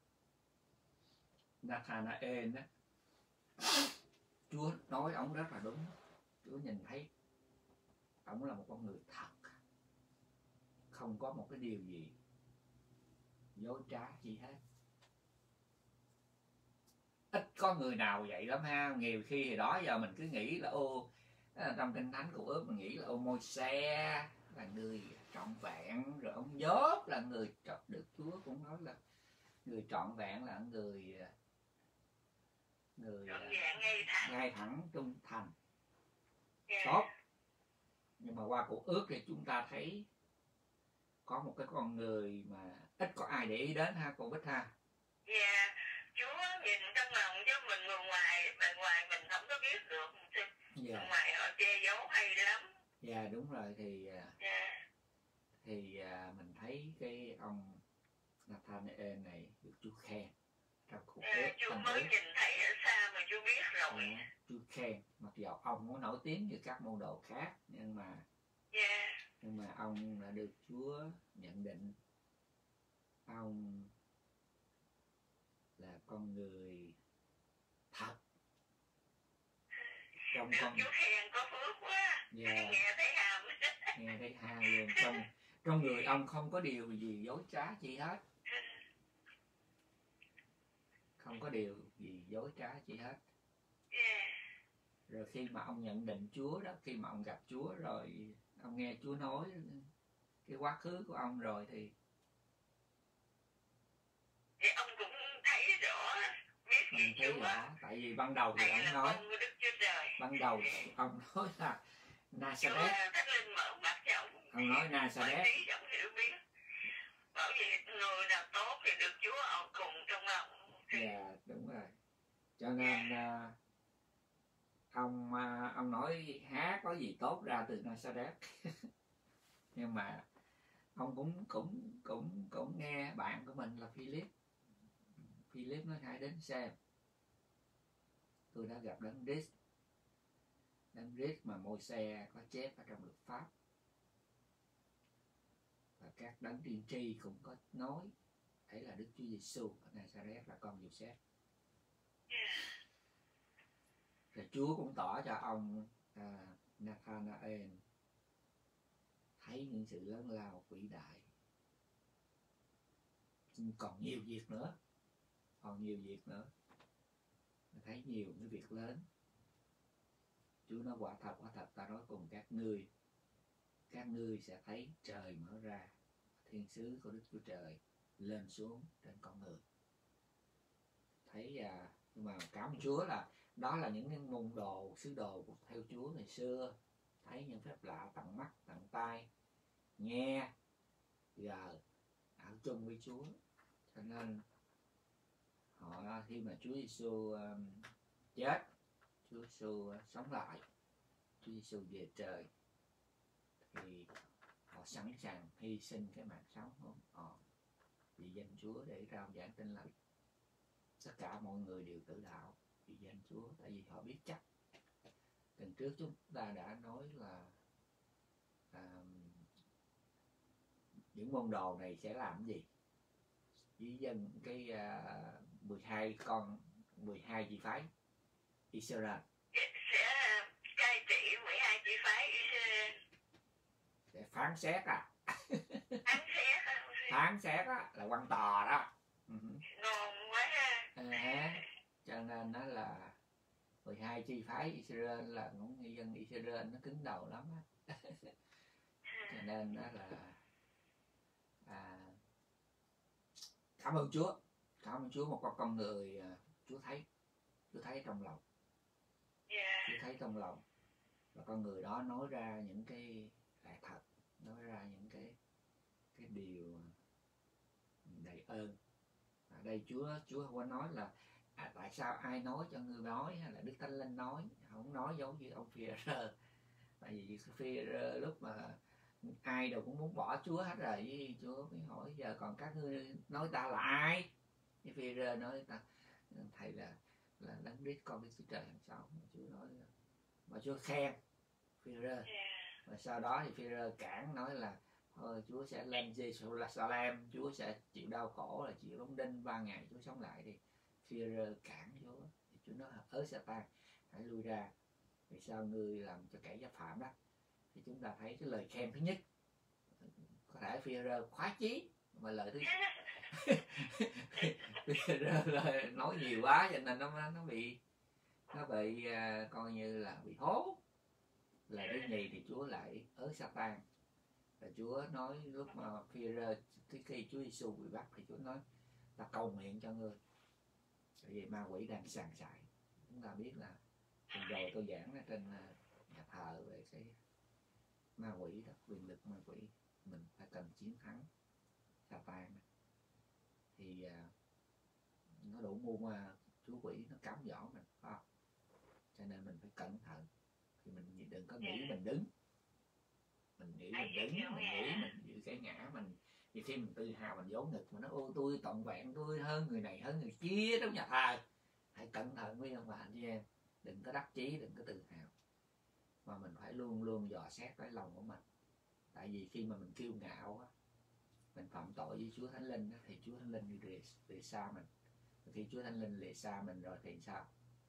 Nathanael á, Chúa nói ông rất là đúng. Chúa nhìn thấy ông là một con người thật, không có một cái điều gì dối trá gì hết. Ít có người nào vậy lắm ha. Nhiều khi thì đó giờ mình cứ nghĩ là trong Kinh Thánh Cựu Ước mình nghĩ là Môi-se là người trọn vẹn, rồi ông Gióp là người được Chúa cũng nói là người trọn vẹn, là người ngay thẳng, trung thành, tốt. Nhưng mà qua Cựu Ước thì chúng ta thấy có một cái con người mà ít có ai để ý đến ha cô Bích ha. Dạ, Chúa nhìn trong lòng chứ mình người ngoài, bề ngoài mình không có biết được. Người ngoài họ che giấu hay lắm. Dạ đúng rồi, thì mình thấy cái ông Nathanael này được Chúa khen trong Cựu Ước. Chúa mới nhìn thấy ở xa mà Chúa biết rồi. Chúa khen, mặc dù ông có nổi tiếng như các môn đồ khác, nhưng mà ông đã được Chúa nhận định ông là con người thật. Trong được con Chúa khen có phước quá. yeah, Nghe thấy ham. nghe thấy ha luôn. Trong người ông không có điều gì dối trá chi hết, không có điều gì dối trá chi hết. Rồi khi mà ông nhận định Chúa đó, khi mà ông gặp Chúa rồi, ông nghe Chúa nói cái quá khứ của ông rồi thì ông cũng thấy rõ, biết ông gì thấy Chúa. rõ. Tại vì ban đầu thì Thầy ông là nói, con của Đức Chúa Trời. ban đầu ông nói là Chúa Nazareth, Thánh Linh mở mắt cho ông nói mở Nazareth, trí ông hiểu biết. Bởi vì người nào tốt thì được Chúa ở cùng trong lòng. dạ đúng rồi. Cho nên ông nói há có gì tốt ra từ Nazareth. Nhưng mà ông cũng nghe bạn của mình là Philip nói hãy đến xem, tôi đã gặp đấng Christ mà Môi-se có chép ở trong luật pháp, và các đấng tiên tri cũng có nói đấy là Đức Chúa Giêsu ở Nazareth, là con Giô-sép. Rồi Chúa cũng tỏ cho ông Nathanael thấy những sự lớn lao vĩ đại. Còn nhiều việc nữa, thấy nhiều cái việc lớn. Chúa nói quả thật ta nói cùng các ngươi sẽ thấy trời mở ra, thiên sứ của Đức Chúa Trời lên xuống trên con người. Thấy nhưng mà cảm ơn Chúa là đó là những cái môn đồ, sứ đồ theo Chúa ngày xưa, thấy những phép lạ tận mắt tận tai, nghe giờ ở chung với Chúa. Cho nên họ khi mà Chúa Giêsu chết, Chúa Giêsu sống lại, Chúa Giêsu về trời, thì họ sẵn sàng hy sinh cái mạng sống của họ vì danh Chúa để rao giảng tin lành. Tất cả mọi người đều tự đạo vì danh Chúa, tại vì họ biết chắc. Lần trước chúng ta đã nói là những môn đồ này sẽ làm gì với dân cái 12 chi phái Israel, sẽ cai trị 12 chi phái Israel, để phán xét phán xét là quan tòa đó. ngon quá ha. Cho nên nó là 12 chi phái Israel là những dân Israel nó cứng đầu lắm á. Cho nên đó là cảm ơn Chúa một con người Chúa thấy trong lòng, Chúa thấy trong lòng, và con người đó nói ra những cái lẽ thật, nói ra những cái điều đầy ơn. Ở đây Chúa không có nói là tại sao ai nói cho ngươi nói, hay là Đức Thánh Linh nói, không nói giống như ông Phi-e-rơ. Tại vì Phi-e-rơ lúc mà ai đều cũng muốn bỏ Chúa hết rồi, với Chúa mới hỏi giờ còn các ngươi nói ta là ai? Với Phi-e-rơ nói ta thầy là Đấng Christ con Đức Chúa Trời hàng sống. Chúa nói và Chúa khen Phi-e-rơ. Và sau đó thì Phi-e-rơ cản nói là thôi Chúa sẽ lên Giê-ru-sa-lem, Chúa sẽ chịu đau khổ, là chịu đóng đinh 3 ngày Chúa sống lại. Thì Phi-e-rơ cản Chúa, thì Chúa nói ớ Sa-tan hãy lui ra, vì sao ngươi làm cho kẻ giáp phạm đó. Thì chúng ta thấy cái lời khen thứ nhất, có thể Phi-e-rơ khoái chí, mà lời thứ Phi-e-rơ nói nhiều quá cho nên nó bị coi như là bị hố. Lời thứ nhì thì Chúa lại ớ Sa-tan, và Chúa nói lúc mà Phi-e-rơ khi Chúa Giêsu bị bắt thì Chúa nói ta cầu nguyện cho ngươi, bởi vì ma quỷ đang sàn sải. Chúng ta biết là rồi tôi giảng ở trên nhà thờ về cái ma quỷ đó, quyền lực ma quỷ, mình phải cần chiến thắng Sa-tan. Thì nó đủ mưu mà Chúa quỷ nó cám dỗ mình, phải không? Cho nên mình phải cẩn thận, thì mình đừng có nghĩ mình đứng, mình nghĩ mình giữ cái ngã mình. Vì khi mình tự hào, mình vỗ ngực, mình nói ô tôi trọn vẹn, tôi hơn người này hơn người kia trong nhà thờ. Hãy cẩn thận với ông bà anh chị em, đừng có đắc chí, đừng có tự hào, mà mình phải luôn luôn dò xét cái lòng của mình. Tại vì khi mà mình kiêu ngạo, mình phạm tội với Chúa Thánh Linh, thì Chúa Thánh Linh lìa xa mình. Khi Chúa Thánh Linh lìa xa mình rồi thì sao?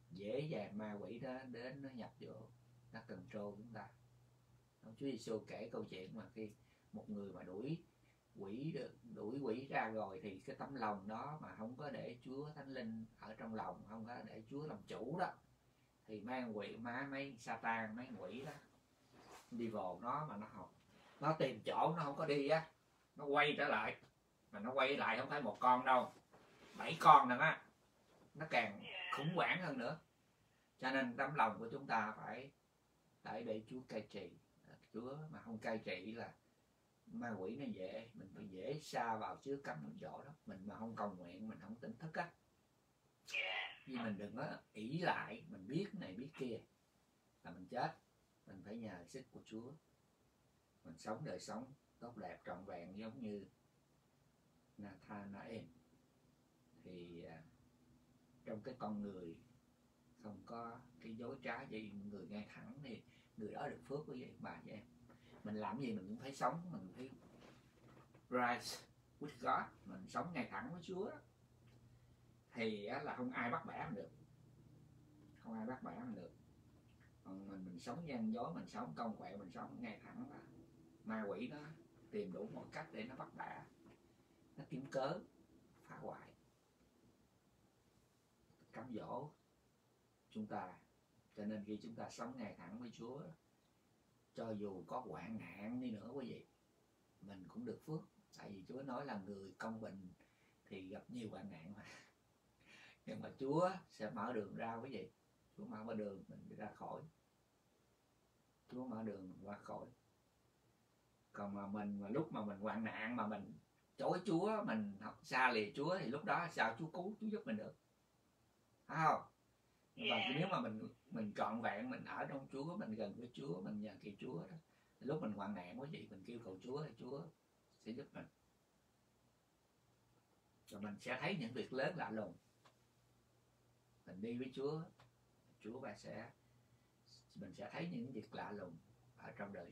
dễ dàng ma quỷ đó đến nó nhập vô, nó control chúng ta. Chúa Giêsu kể câu chuyện mà khi một người mà đuổi quỷ ra rồi thì cái tấm lòng đó mà không có để Chúa Thánh Linh ở trong lòng, không có để Chúa làm chủ đó, thì mấy quỷ mấy Satan, mấy quỷ đó đi vào nó mà nó tìm chỗ nó không có đi á, nó quay trở lại, mà nó quay lại không phải một con đâu, 7 con nữa á, nó càng khủng hoảng hơn nữa. Cho nên tấm lòng của chúng ta phải để Chúa cai trị. Chúa mà không cai trị là ma quỷ nó dễ, mình phải dễ xa vào chứa cấm trong chỗ đó. Mình mà không cầu nguyện, mình không tỉnh thức á, nhưng mình đừng có ỷ lại, mình biết này biết kia là mình chết. Mình phải nhờ sức của Chúa, mình sống đời sống tốt đẹp trọn vẹn giống như Nathanael. Thì trong cái con người không có cái dối trá gì, người ngay thẳng thì người đó được phước. Quý vị bà chị em, mình làm gì mình cũng phải sống, mình phải rise with God, mình sống ngay thẳng với Chúa đó. Thì là không ai bắt bẻ mình được, không ai bắt bẻ mình được. Còn mình sống gian dối, mình sống công quẹo, mình sống ngay thẳng là ma quỷ nó tìm đủ mọi cách để nó bắt bẻ, nó kiếm cớ phá hoại, cám dỗ chúng ta. Cho nên khi chúng ta sống ngay thẳng với Chúa, cho dù có hoạn nạn đi nữa quý vị, mình cũng được phước. Tại vì Chúa nói là người công bình thì gặp nhiều hoạn nạn mà. Nhưng mà Chúa sẽ mở đường ra quý vị. Chúa mở đường mình đi ra khỏi. Chúa mở đường mình qua khỏi. Còn mà mình mà lúc mà mình hoạn nạn mà mình chối Chúa, mình xa lìa Chúa thì lúc đó sao Chúa cứu, Chúa giúp mình được? Phải không? Nhưng mà nếu mà mình trọn vẹn, mình ở trong Chúa, mình gần với Chúa, mình nhờ kỳ Chúa đó, lúc mình hoạn nạn quý vị, mình kêu cầu Chúa thì Chúa sẽ giúp mình. Rồi mình sẽ thấy những việc lớn lạ lùng. Mình đi với Chúa và mình sẽ thấy những việc lạ lùng ở trong đời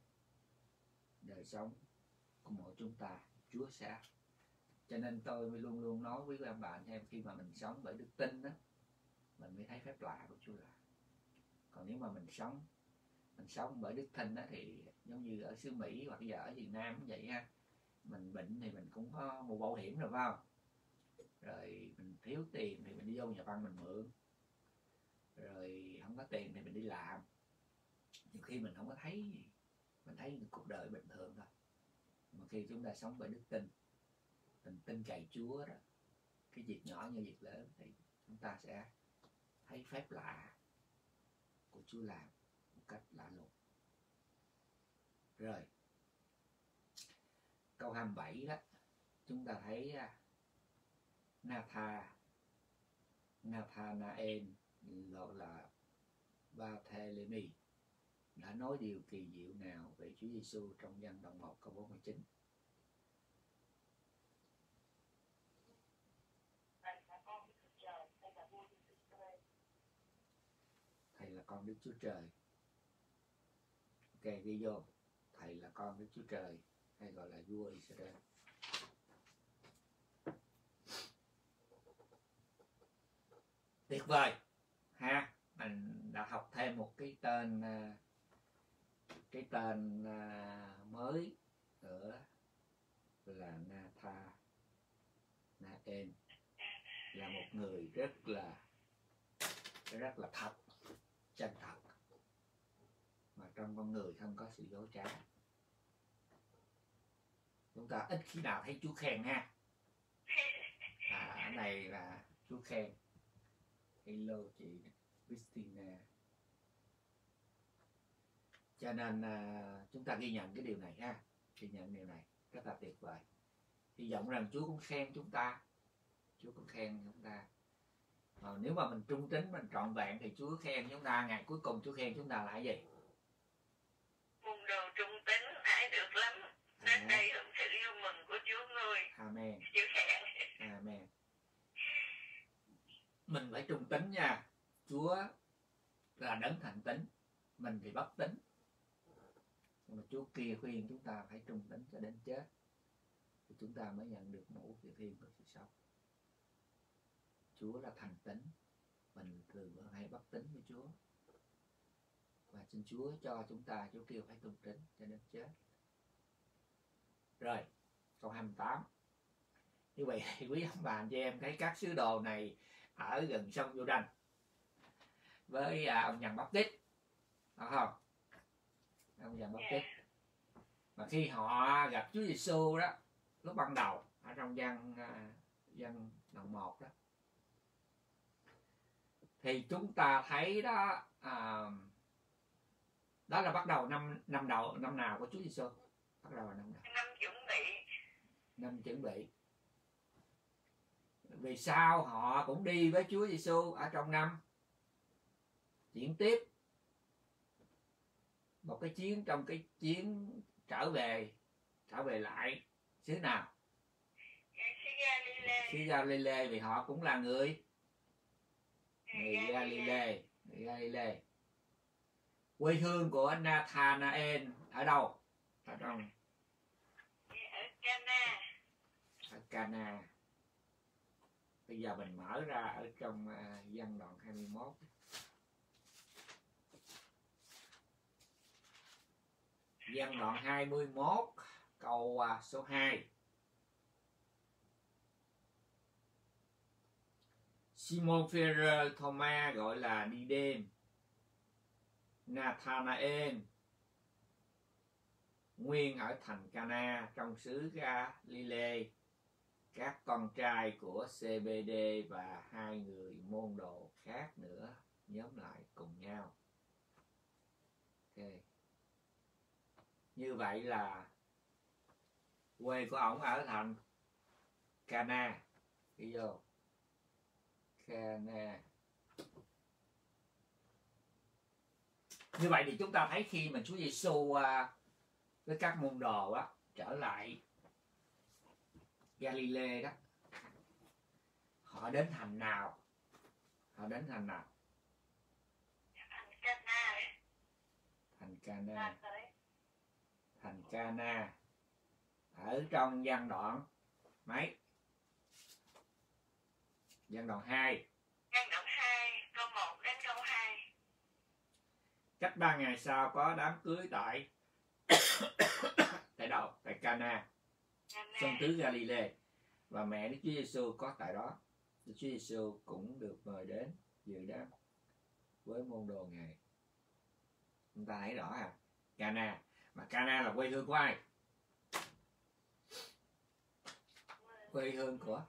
sống của mỗi chúng ta. Chúa sẽ. Cho nên tôi luôn luôn nói với các bạn em, khi mà mình sống bởi đức tin đó, mình mới thấy phép lạ của Chúa làm. Còn nếu mà mình sống bởi đức tin đó, thì giống như ở xứ Mỹ hoặc giờ ở Việt Nam cũng vậy ha. Mình bệnh thì mình cũng có mua bảo hiểm rồi phải không? Rồi mình thiếu tiền thì mình đi vô nhà băng mình mượn. Rồi không có tiền thì mình đi làm. Nhiều khi mình không có thấy gì, mình thấy cuộc đời bình thường thôi. Mà khi chúng ta sống bởi đức tin, mình tin cậy Chúa đó, cái việc nhỏ như việc lớn thì chúng ta sẽ thấy phép lạ của Chúa làm một cách lạ lùng. Rồi câu 27 đó, chúng ta thấy Nathanael gọi là Barthélemy đã nói điều kỳ diệu nào về Chúa Giêsu trong Giăng đoạn 1 câu 49? Thầy là con Đức Chúa Trời. Ok, ghi vô. Thầy là con Đức Chúa Trời, hay gọi là vua Israel. Tuyệt vời ha. Mình đã học thêm một cái tên mới nữa là Nathanael, là một người rất là thật, chân thật, mà trong con người không có sự dối trá. Chúng ta ít khi nào thấy Chúa khen ha. Cái này là Chúa khen. Hello chị Christina. Cho nên chúng ta ghi nhận cái điều này ha. Ghi nhận điều này rất là tuyệt vời. Hy vọng rằng Chúa cũng khen chúng ta. Chúa cũng khen chúng ta. Nếu mà mình trung tín, mình trọn vẹn thì Chúa khen chúng ta. Ngày cuối cùng Chúa khen chúng ta là cái gì? Môn đồ trung tín ai được lắm. Đến đây hưởng sự yêu mừng của Chúa người. Amen. Chúa khen. Amen. Mình phải trung tín nha. Chúa là đấng thành tín, mình thì bất tín. Nhưng mà Chúa kia khuyên chúng ta phải trung tín cho đến chết, thì chúng ta mới nhận được mẫu phiêu thiên của sự sống. Chúa là thành tín, mình thường hay bất tín với Chúa, và xin Chúa cho chúng ta, Chúa kêu phải tuân tín cho đến chết. Rồi câu 28. Như vậy quý ông bà anh chị em thấy các sứ đồ này ở gần sông Giô-đanh với ông Giăng Báp-tít, đúng không? Ông Giăng Báp-tít. Mà khi họ gặp Chúa Giêsu đó, lúc ban đầu ở trong Giăng đoạn 1 đó, thì chúng ta thấy đó, đó là bắt đầu năm nào của Chúa Giêsu? Bắt đầu là năm nào? Năm chuẩn bị. Vì sao họ cũng đi với Chúa Giêsu ở trong năm chuyển tiếp một cái chuyến, trong cái chuyến trở về lại xứ nào? Xứ Galilee, vì họ cũng là người Galilee. Quê hương của Nathanael ở đâu? Ở trong Cana. Bây giờ mình mở ra ở trong Giăng đoạn 21. Giăng đoạn 21 câu số 2. Simon Phaolô, Thomas gọi là Đi-đêm, Nathanael nguyên ở thành Cana trong xứ Galilee, các con trai của CBD và 2 người môn đồ khác nữa nhóm lại cùng nhau. Okay. Như vậy là quê của ổng ở thành Cana. Đi vô Cana. Như vậy thì chúng ta thấy khi mà Chúa Giêsu với các môn đồ đó trở lại Galilee đó, họ đến thành nào? Thành Cana. Ở trong Giăng đoạn mấy? Giăng đoạn 2. Câu 1 đến câu 2. Cách 3 ngày sau có đám cưới tại tại đâu? Tại Cana, sông tứ Galilee, và mẹ Đức Chúa Giêsu có tại đó. Đức Chúa Giêsu cũng được mời đến dự đám với môn đồ Ngài. Chúng ta thấy rõ à? Cana. Mà Cana là quê hương của ai? Quê hương của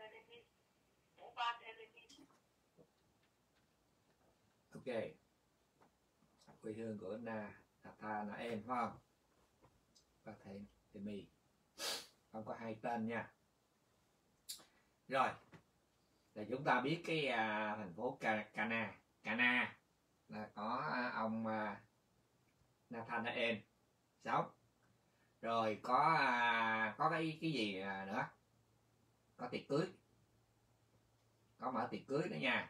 quê hương của Nathanael, phải không? Barthélemy. Không có hai tên nha. Rồi, là chúng ta biết cái thành phố Cana là có ông Nathanael sống. Rồi có cái gì nữa? Có tiệc cưới. Có mở tiệc cưới đó nha.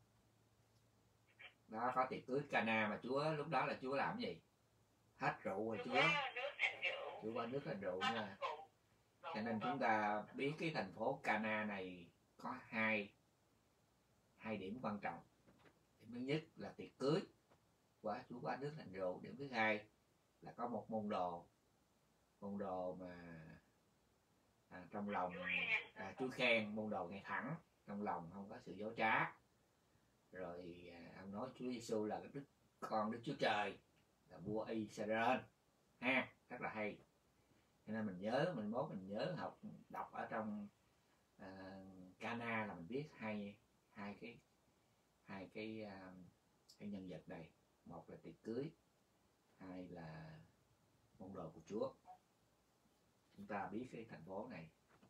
Đó, có tiệc cưới Cana, mà Chúa lúc đó là Chúa làm cái gì? Hết rượu rồi Chúa qua nước thành rượu nha. Cho nên chúng ta biết cái thành phố Cana này có hai điểm quan trọng. Điểm thứ nhất là tiệc cưới, Chúa qua nước thành rượu. Điểm thứ hai là có một môn đồ mà trong lòng Chúa khen, môn đồ ngay thẳng, trong lòng không có sự dối trá. Rồi ông nói Chúa Giêsu là con Đức Chúa Trời, là vua Israel ha, rất là hay. Cho nên mình nhớ đọc ở trong Cana là mình biết hai cái nhân vật này. Một là tiệc cưới, hai là môn đồ của Chúa. Chúng ta biết cái thành phố này.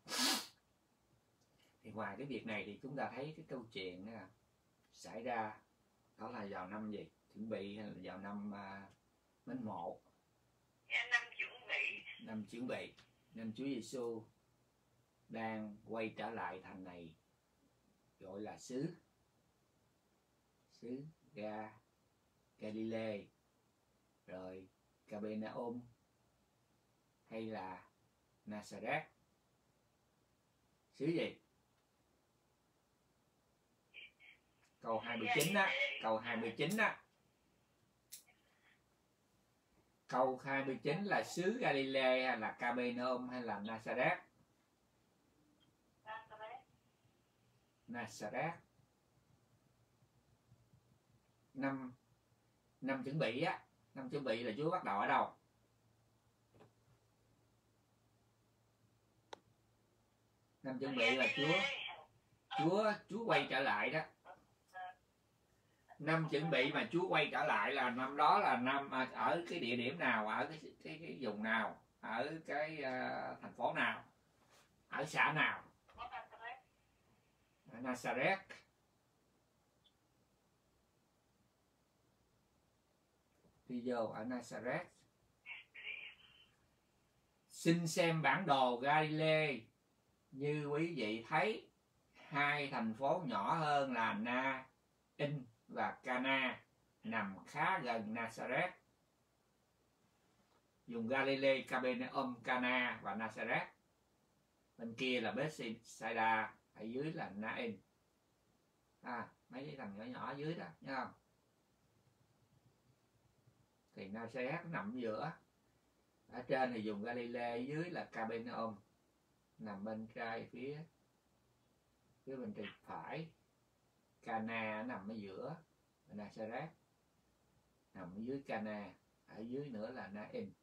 Thì ngoài cái việc này thì chúng ta thấy cái câu chuyện xảy ra đó là vào năm gì? Chuẩn bị hay là vào năm Mến Mộ? Năm chuẩn bị. Nên Chúa Giêsu đang quay trở lại thành này, gọi là xứ Galilee, rồi Capernaum hay là Nazareth. Xứ gì? Câu 29 á, câu 29 á. Câu 29 là xứ Galilee hay là Capernaum hay là Nazareth? Nazareth. Năm chuẩn bị á, năm chuẩn bị là Chúa bắt đầu ở đâu? Năm chuẩn bị là Chúa quay trở lại đó. Năm chuẩn bị mà Chúa quay trở lại là năm đó là năm ở cái địa điểm nào, ở cái vùng nào, ở cái thành phố nào, ở xã nào? Ở Nazareth. Đi vô ở Nazareth. Xin xem bản đồ Galilee. Như quý vị thấy, hai thành phố nhỏ hơn là Na-in và Cana nằm khá gần Nazareth. Dùng Galilee, Capernaum, Cana và Nazareth. Bên kia là Bethsaida, ở dưới là Na-in. Mấy cái thành nhỏ nhỏ dưới đó, nhớ không? Thì Nazareth nằm giữa. Ở trên thì dùng Galilee, dưới là Capernaum, nằm bên trái phía bên trái phải. Cana nằm ở giữa, Nazareth nằm ở dưới Cana, ở dưới nữa là Na-in.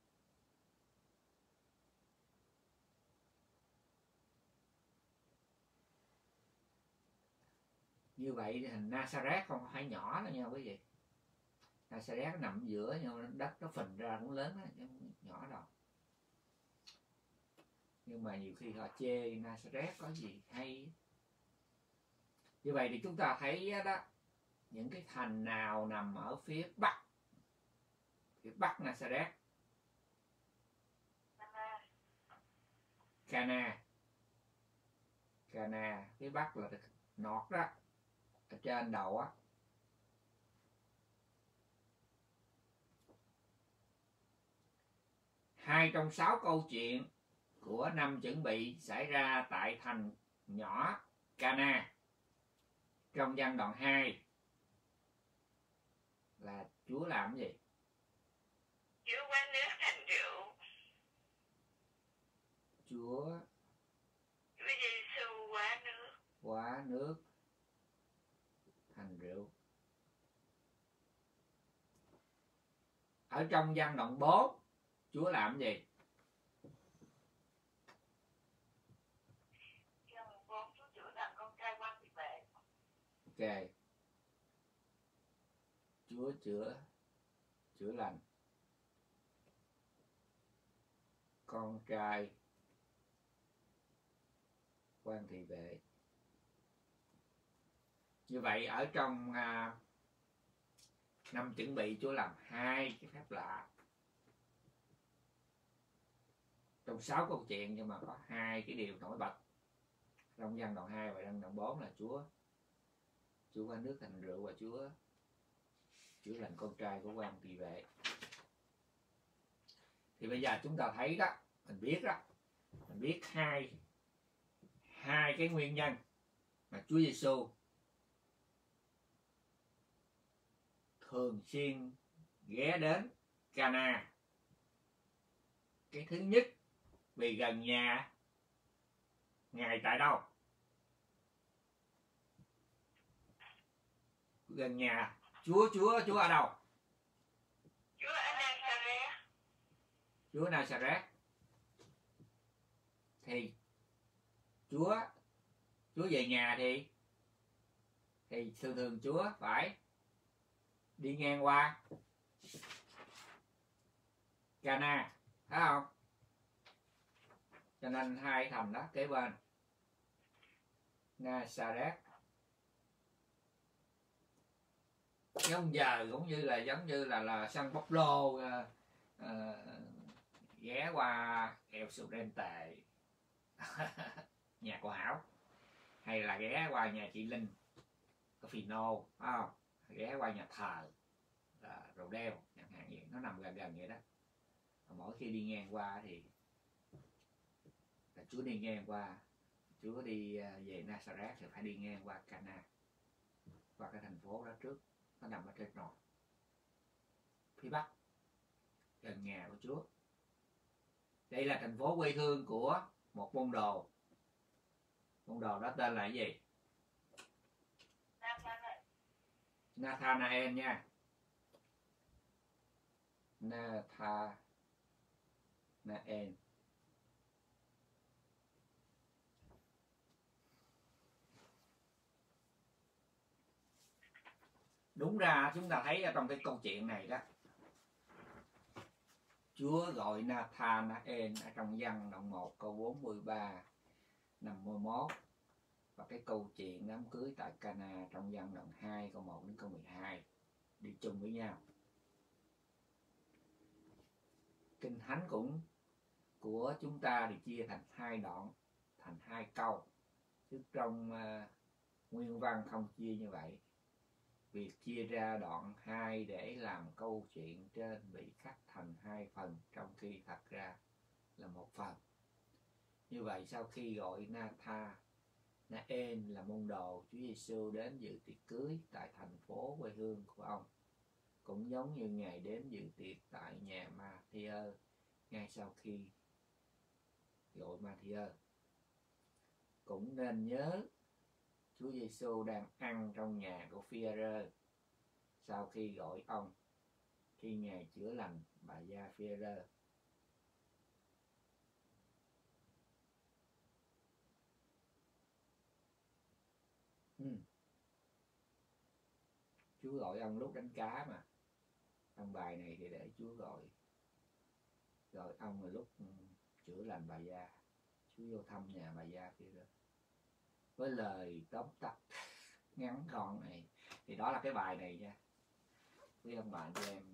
Như vậy thì hình Nazareth không phải nhỏ đâu nha quý vị. Nazareth nằm giữa nhưng đất nó phình ra cũng lớn đó, chứ nhỏ đâu. Nhưng mà nhiều khi họ chê Nazareth có gì hay. Như vậy thì chúng ta thấy đó, những cái thành nào nằm ở phía bắc Nazareth? Cana, phía bắc là nọt đó, ở trên đầu á. Hai trong 6 câu chuyện của năm chuẩn bị xảy ra tại thành nhỏ Cana. Trong văn đoạn 2 là Chúa làm cái gì? Chúa hóa nước thành rượu. Chúa Giêsu hóa nước thành rượu. Ở trong văn đoạn 4 Chúa làm cái gì? Ok. Chúa chữa lành con trai quan thị vệ. Như vậy ở trong năm chuẩn bị Chúa làm hai cái phép lạ. Trong 6 câu chuyện nhưng mà có hai cái điều nổi bật. Trong văn đoạn 2 và văn đoạn 4 là Chúa hóa nước thành rượu và Chúa chữa lành con trai của quan tỳ vệ. Thì bây giờ chúng ta thấy đó, mình biết hai cái nguyên nhân mà Chúa Giêsu thường xuyên ghé đến Cana. Cái thứ nhất, vì gần nhà Ngài tại đâu? Gần nhà Chúa ở đâu? Chúa ở Nazareth. Chúa Nazareth. Thì Chúa về nhà thì thường Chúa phải đi ngang qua Cana, phải không? Cho nên hai thành đó kế bên. Nazareth giống giờ cũng giống như là San Pablo ghé qua El Surrente nhà cô Hảo, hay là ghé qua nhà chị Linh ở Fino, phải không? Ghé qua nhà thờ Rodeo chẳng hạn vậy, nó nằm gần vậy đó. Mỗi khi đi ngang qua thì là Chúa đi ngang qua, Chúa đi về Nazareth thì phải đi ngang qua Cana. và cái thành phố đó trước, nó nằm ở trên nord phía bắc gần nhà của Chúa. Đây là thành phố quê hương của một môn đồ. Môn đồ đó tên là cái gì? Nathanael nha. Nathanael. Đúng ra chúng ta thấy ở trong cái câu chuyện này đó, Chúa gọi Nathanael ở trong Giăng đoạn 1 câu 43, 51, và cái câu chuyện đám cưới tại Cana trong Giăng đoạn 2 câu 1 đến câu 12 đi chung với nhau. Kinh Thánh cũng của chúng ta thì chia thành hai đoạn, thành hai câu, chứ trong nguyên văn không chia như vậy. Việc chia ra đoạn 2 để làm câu chuyện trên bị cắt thành hai phần, trong khi thật ra là một phần. Như vậy sau khi gọi Nathanael là môn đồ Chúa Giêsu đến dự tiệc cưới tại thành phố quê hương của ông, cũng giống như Ngài đến dự tiệc tại nhà Ma-thi-ơ ngay sau khi gọi Ma-thi-ơ. Cũng nên nhớ Chúa Giêsu đang ăn trong nhà của Phi-e-rơ sau khi gọi ông, khi Ngài chữa lành bà gia Phi-e-rơ. Chúa gọi ông lúc đánh cá mà. Trong bài này thì để Chúa gọi ông là lúc chữa lành bà gia. Chúa vô thăm nhà bà gia Phi-e-rơ. Với lời tóm tắt ngắn gọn này thì đó là cái bài này nha. Quý ông bạn cho em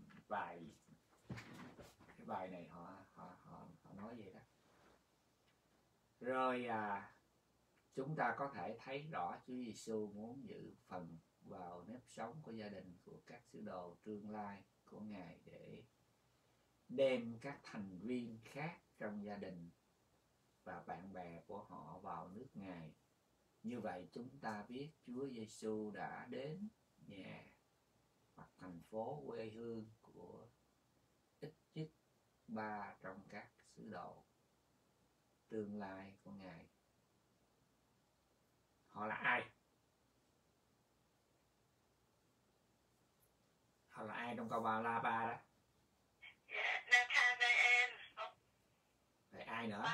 cái bài này họ nói vậy đó. Rồi chúng ta có thể thấy rõ Chúa Giêsu muốn giữ phần vào nếp sống của gia đình của các sứ đồ tương lai của Ngài để đem các thành viên khác trong gia đình và bạn bè của họ vào nước Ngài. Như vậy chúng ta biết Chúa Giêsu đã đến nhà hoặc thành phố quê hương của ít nhất 3 trong các sứ đồ tương lai của Ngài. Họ là ai? Họ là ai trong câu ba la ba đó? Nathanael. Rồi ai nữa?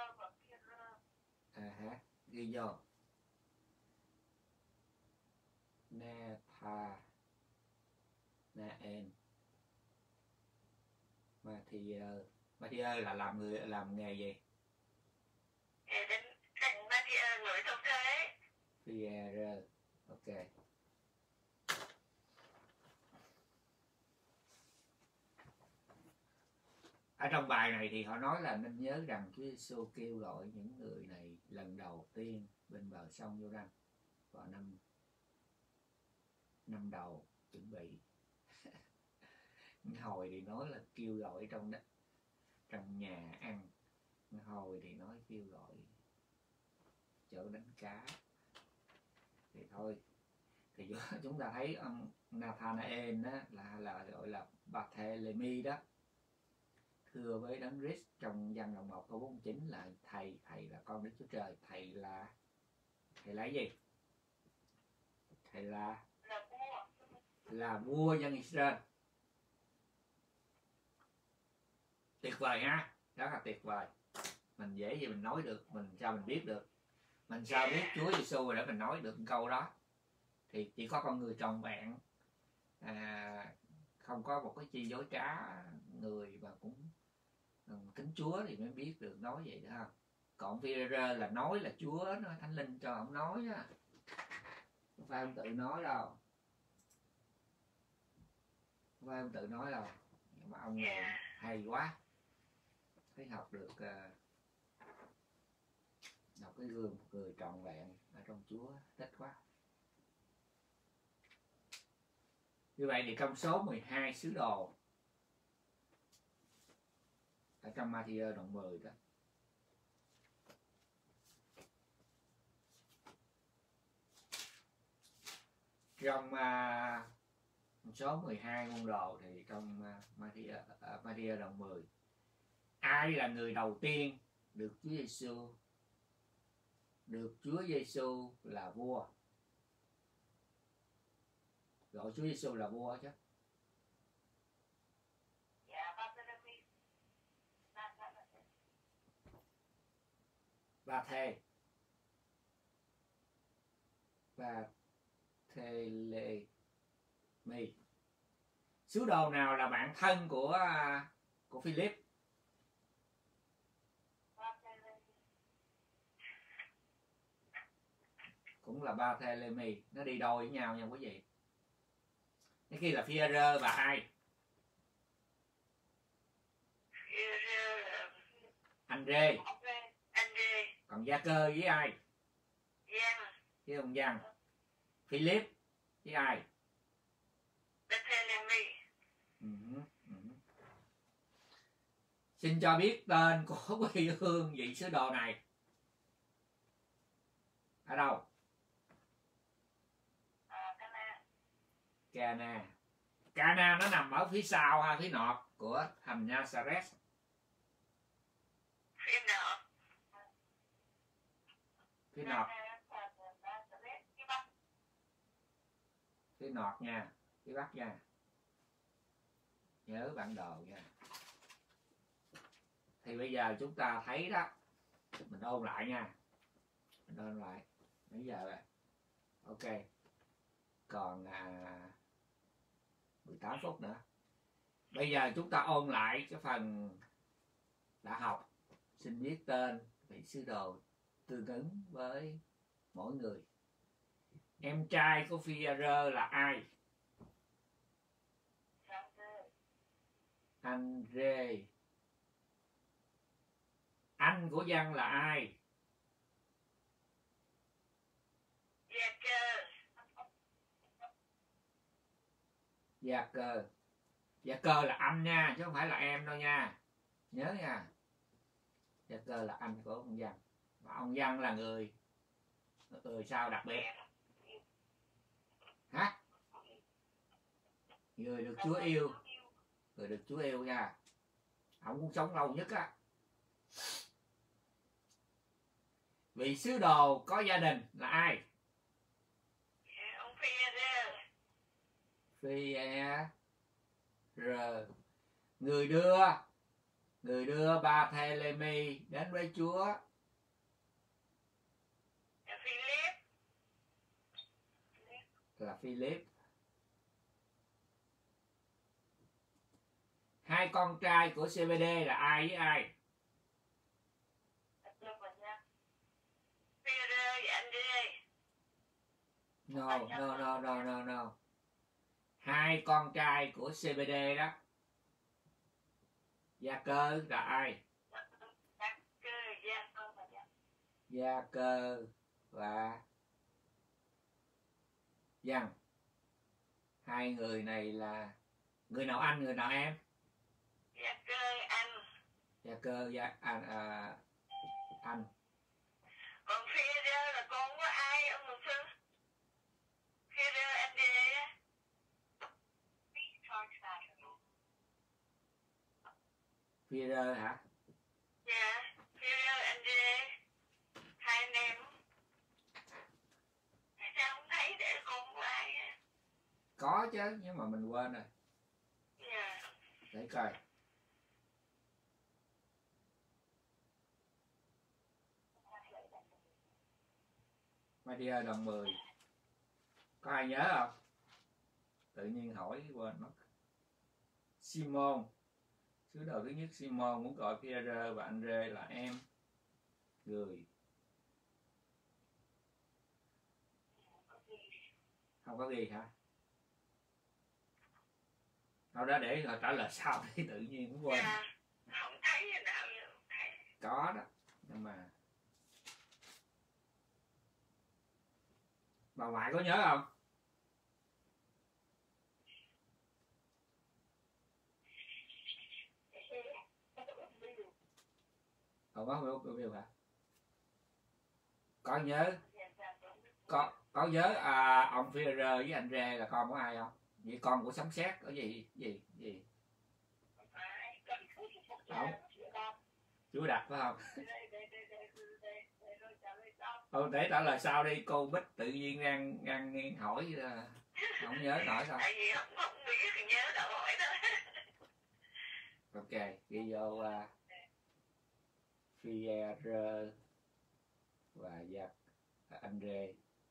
Ghi vô. Nathanael. Ma-thi-ơ là làm nghề gì? Ma-thi-ơ người thông thế. Phi-e-rơ. Ok. Ở trong bài này thì họ nói là nên nhớ rằng Chúa Giêsu kêu gọi những người này lần đầu tiên bên bờ sông Giô-đanh vào năm đầu chuẩn bị. Hồi thì nói là kêu gọi trong nhà ăn, hồi thì nói kêu gọi chỗ đánh cá. Thì thôi, thì chúng ta thấy ông Nathanael đó là gọi là Barthélemy đó, thưa với Đấng Christ trong Giăng đoạn 1 câu 49 là thầy là con Đức Chúa Trời. Thầy là cái gì? Thầy là vua dân Israel. Tuyệt vời ha, rất là tuyệt vời. Mình dễ gì mình nói được, mình sao mình biết được, mình sao biết Chúa Giêsu để mình nói được câu đó. Thì chỉ có con người trọn vẹn, không có một cái chi dối trá người mà cũng kính Chúa thì mới biết được nói vậy đó không. Còn Phi-e-rơ là nói là Chúa nói Thánh Linh cho ông nói á, không phải ông tự nói đâu, không phải ông tự nói đâu. Nhưng mà ông này hay quá, thấy học được cái gương một người trọn vẹn ở trong Chúa, thích quá. Như vậy thì trong số 12 sứ đồ ở trong Ma-thi-ơ đoạn 10 đó, trong số 12 môn đồ thì trong Matthew đoạn 10, ai là người đầu tiên được Chúa Giêsu là vua, gọi Chúa Giêsu là vua chứ? Barthélemy. Sứ đồ nào là bạn thân của Philip? Cũng là Barthélemy, nó đi đôi với nhau nha quý vị. Cái kia là Phi-e-rơ và ai? Andre. Còn Gia-cơ với ai? Với ông Giăng. Philip với ai? Xin cho biết tên của quê hương vị sứ đồ này. Ở đâu? Cana. Cana nó nằm ở phía sau hay phía nọt của thành Nazareth? Phía nọt. Phía nọt nha, phía bắc nha. Nhớ bản đồ nha. Thì bây giờ chúng ta thấy đó, mình ôn lại nha. Mình ôn lại. Bây giờ rồi. Ok. Còn 18 phút nữa. Bây giờ chúng ta ôn lại cái phần đã học. Xin viết tên vị sứ đồ tương ứng với mỗi người. Em trai của Phi-e-rơ là ai? Andre. Anh của Giăng là ai? Gia-cơ. Gia-cơ là anh nha, chứ không phải là em đâu nha. Nhớ nha. Gia-cơ là anh của ông Giăng. Và ông Giăng là người sao đặc biệt? Hả? Người được Chúa yêu. Người được Chúa yêu nha. Ông cũng sống lâu nhất á. Vị sứ đồ có gia đình là ai? Ông Phi-e-rơ. Phi-e-rơ. Người đưa Barthélemy đến với Chúa. Philip. Là Philip. Hai con trai của CBD là ai với ai? Phi-e-rơ và Andre. No. Hai con trai của CBD đó. Gia-cơ là ai? Gia-cơ và Giăng. Hai người này là người nào anh, người nào em? Gia-cơ anh. Gia-cơ anh. Còn Phi-e-rơ là con của ai ông mục sư? Phi-e-rơ Andre á. Phi-e-rơ hả? Dạ, Phi-e-rơ Andre. Hai anh em. Sao không thấy để con của ai á? Có chứ, nhưng mà mình quên rồi. Dạ. Để coi. Media đoạn 10. Có ai nhớ không? Tự nhiên hỏi quên mất. Simon. Sứ đồ thứ nhất Simon muốn gọi Pierre và Andre là em. Người. Không có ghi hả? Đâu đó để họ trả lời sau thì tự nhiên cũng quên. Dạ. Không thấy gì nào vậy? Có đó. Nhưng mà bà ngoại có nhớ không? Không có biết hả? Có nhớ. có nhớ ông Führer với anh Rê là con của ai không? Vậy con của Sấm Sét có gì? Không. Chú đặt phải không? Để trả lời sau đi, cô Bích tự nhiên đang hỏi không nhớ nổi sao? Tại vì không biết, nhớ đâu hỏi đó. Ok, ghi vô Führer và anh Rê,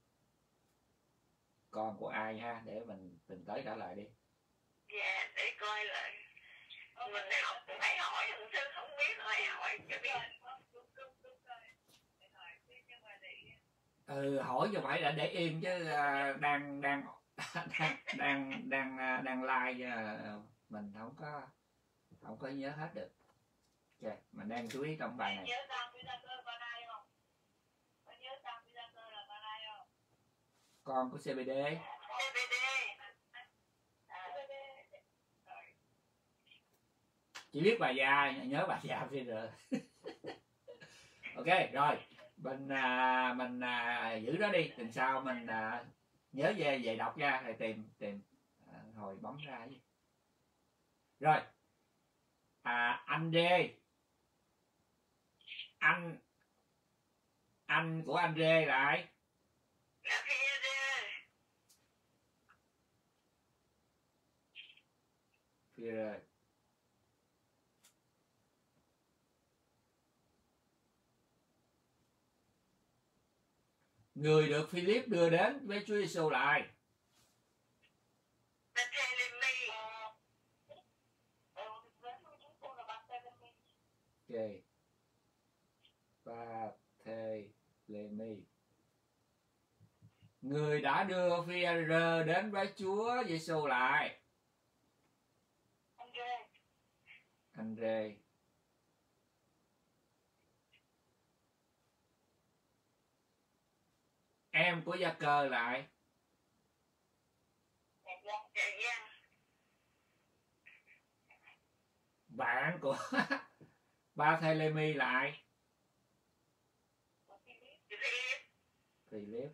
con của ai ha, để mình tới trả lời đi. Dạ, để coi lại. Mình học cũng phải hỏi, không biết ai hỏi cho biết. Hỏi cho phải là để im chứ đang like mình không có nhớ hết được. Ok, mình đang chú ý trong bài này. Nhớ con con ai không? Có nhớ con là con ai không? Con của CBD. Chỉ biết bà già, nhớ bà già bây giờ. Ok rồi, mình giữ đó đi, tuần sau mình nhớ về đọc nha, rồi tìm hồi bấm ra gì. Rồi anh D, anh của anh D là ai? Là Führer. Người được Philip đưa đến với Chúa Giêsu là ai? Ok, Barthélemy. Người đã đưa Führer đến với Chúa Giêsu là ai? Anh Rê. Em của Gia Cơ là ai? Bạn của Barthélemy là ai? Philip.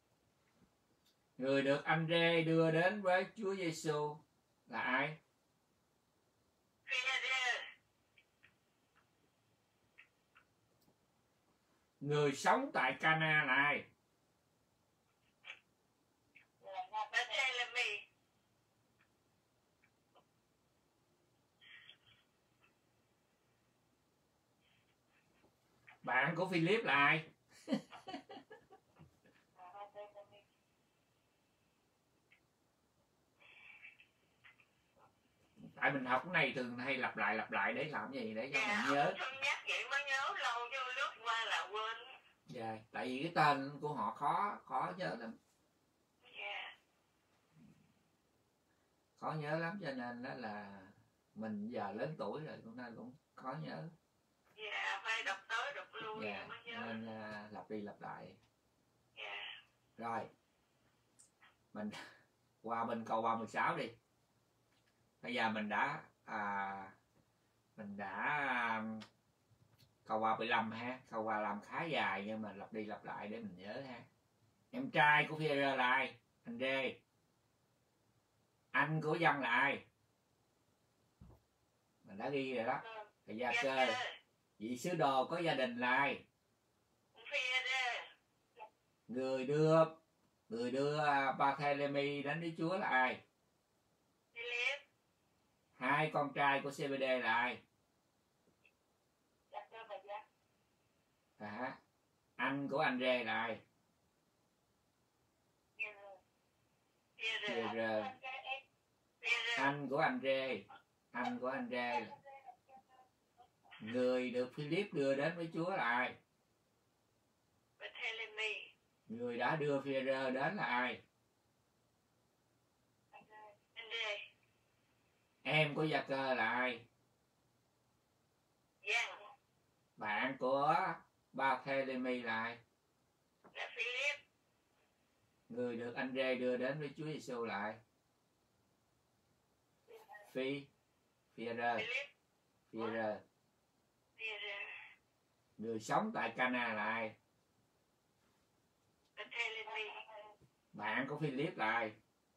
Người được anh Rê đưa đến với Chúa Giêsu là ai? Người sống tại Cana là ai? Bạn của Philip là ai? Tại mình học cái này thường hay lặp lại để làm gì, để cho mình nhớ. Nhắc vậy mới nhớ, lâu vô lướt qua là quên. Dạ, tại vì cái tên của họ khó nhớ lắm. Khó nhớ lắm, cho nên đó là mình giờ lớn tuổi rồi nên cũng khó nhớ. Dạ, phải đọc tới đọc lui mới nhớ. Nên lặp đi lặp lại. Rồi, mình qua bên câu 36 đi. Bây giờ mình đã câu 35 ha, câu 35 khá dài nhưng mà lặp đi lặp lại để mình nhớ ha. Em trai của Führer là ai? Anh Rê. Anh của dân là ai? Mình đã ghi rồi đó. Thầy Gia Cơ. Vị sứ đồ có gia đình là ai? Người đưa Barthélemy đến với Chúa là ai? Hai con trai của CBD là ai? Anh của anh Rê là ai? Anh của anh Rê. Người được Philip đưa đến với Chúa là ai? Người đã đưa Führer đến là ai? Em của Gia Cơ là ai? Bạn của Barthélemy là ai? Người được anh Rê đưa đến với Chúa Giêsu là ai? Führer. Người sống tại Cana là ai? Bạn của Philip là ai?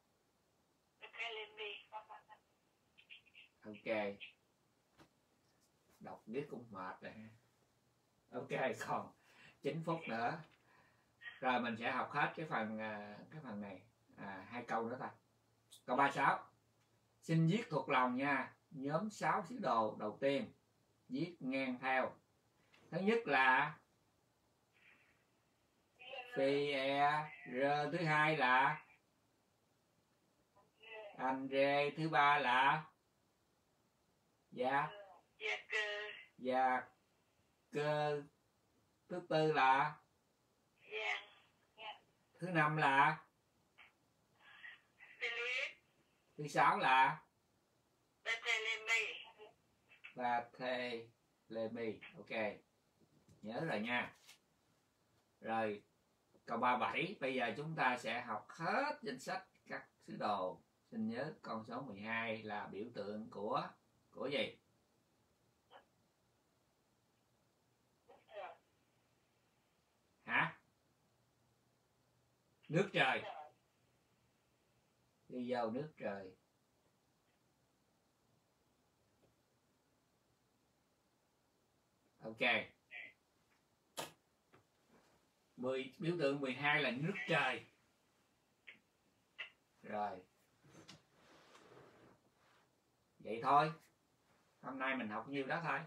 Ok. Đọc viết cũng mệt rồi. Ok, còn 9 phút nữa. Rồi mình sẽ học hết cái phần này. 2 câu nữa thôi. Câu 36. Xin viết thuộc lòng nha. Nhóm 6 sứ đồ đầu tiên. Viết ngang theo. Thứ nhất là Phi E R, thứ hai là Andre, thứ ba là Dạ Cơ, thứ tư là thứ năm là thứ sáu là Barthélemy. Ok, nhớ rồi nha. Rồi câu 37, bây giờ chúng ta sẽ học hết danh sách các sứ đồ. Xin nhớ con số 12 là biểu tượng của gì? Hả? Nước trời. Đi vô nước trời. Ok. Biểu tượng 12 là nước trời. Rồi. Vậy thôi. Hôm nay mình học nhiêu đó thôi.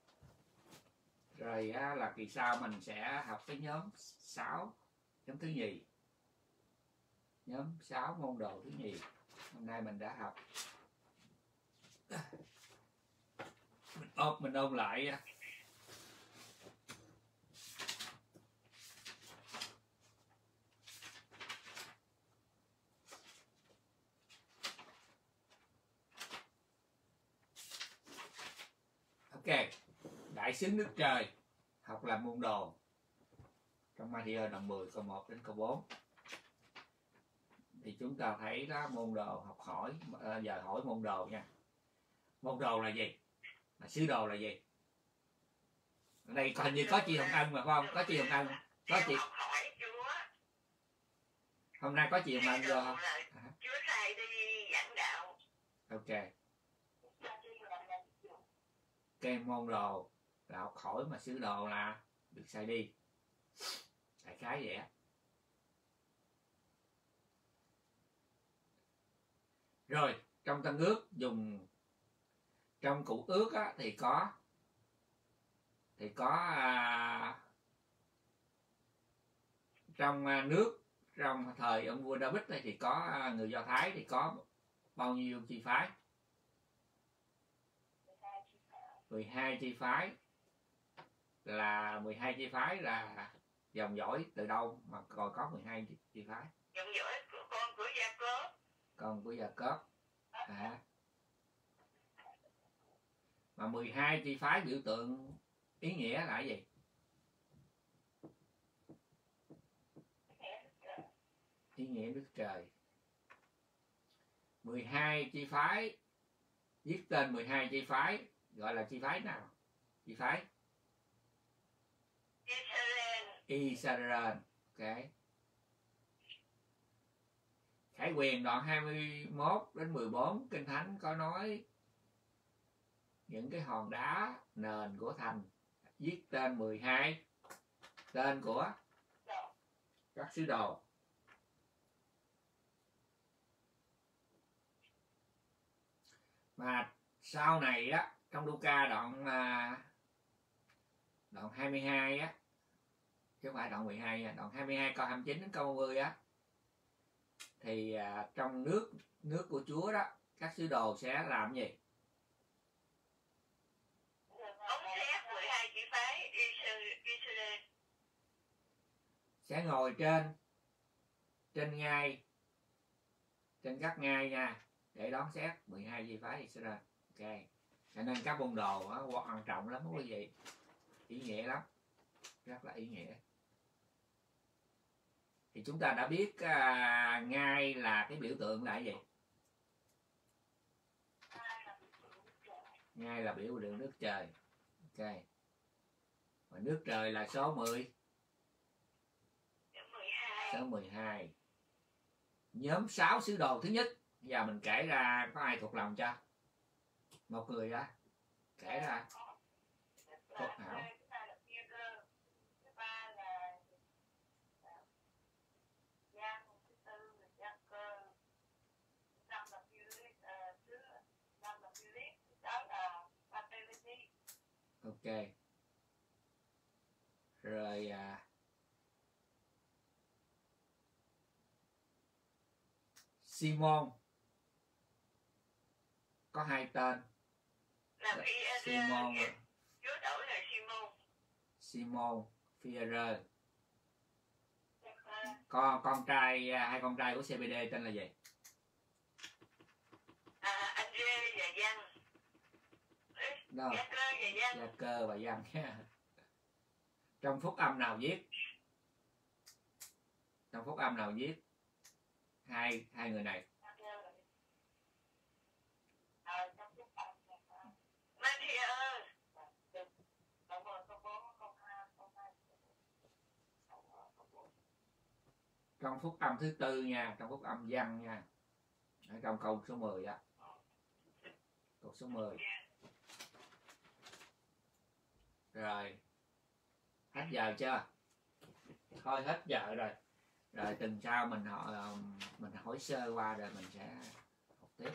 Rồi là kỳ sau mình sẽ học cái nhóm 6, nhóm thứ nhì. Nhóm 6 môn đồ thứ nhì. Hôm nay mình đã học. Mình ôn lại. Ok. Đại sứ nước trời. Học làm môn đồ. Trong Matthew đoạn 10 câu 1 đến câu 4. Thì chúng ta thấy đó, môn đồ học hỏi. Giờ hỏi môn đồ nha. Môn đồ là gì? Mà sứ đồ là gì? Ở đây hình như có chị Hồng Ân mà phải không? Có chị Hồng Ân. Có chị. Hôm nay có chị Hồng Ân vô không? Chúa sai đi giảng đạo. Ok. Cái môn đồ là học hỏi, mà sứ đồ là được sai đi. Đại khái vậy á. Rồi, trong Tân Ước dùng, trong Cựu Ước á, thì có trong nước, trong thời ông vua David thì có người Do Thái thì có bao nhiêu chi phái? 12 chi phái. Là 12 chi phái là dòng dõi từ đâu mà còn có 12 chi phái? Dòng dõi của con của Gia-cốp. Con của Gia-cốp. Mà 12 chi phái biểu tượng ý nghĩa là cái gì? Ý nghĩa nước trời. 12 chi phái, viết tên 12 chi phái gọi là chi phái nào? Chi phái Israel. Ok. Khải Huyền đoạn 21 đến 14 Kinh Thánh có nói những cái hòn đá nền của thành, viết tên 12 tên của các sứ đồ. Mà sau này á, trong Luca đoạn 22 á, chứ không phải đoạn 12 nha, đoạn 22 câu 29 đến câu 30 á, thì trong nước của Chúa đó, các sứ đồ sẽ làm gì? Sẽ ngồi trên ngai, trên các ngai nha, để đón xét 12 chi phái Israel. Ok. Cho nên các môn đồ đó quan trọng lắm quý vị, ý nghĩa lắm, rất là ý nghĩa. Thì chúng ta đã biết ngai là cái biểu tượng là cái gì? Ngai là biểu tượng nước trời. Ok. Và nước trời là số 10. Số 12. Nhóm 6 sứ đồ thứ nhất, giờ mình kể ra có ai thuộc lòng cho? Một người đó kể ra. Phúc Hảo. Ok. Rồi Simon có 2 tên. Simon Simon Pierre. Con trai, hai con trai của CBD tên là gì? André và Văn. Đâu? Gia Cơ và Văn. Trong phúc âm nào viết? Trong phúc âm nào viết hai người này? Trong phúc âm thứ tư nha, trong phúc âm Văn nha, ở trong câu số 10 á, câu số 10. Rồi hết giờ chưa? Thôi hết giờ rồi. Rồi tuần sau mình hỏi sơ qua rồi mình sẽ học tiếp.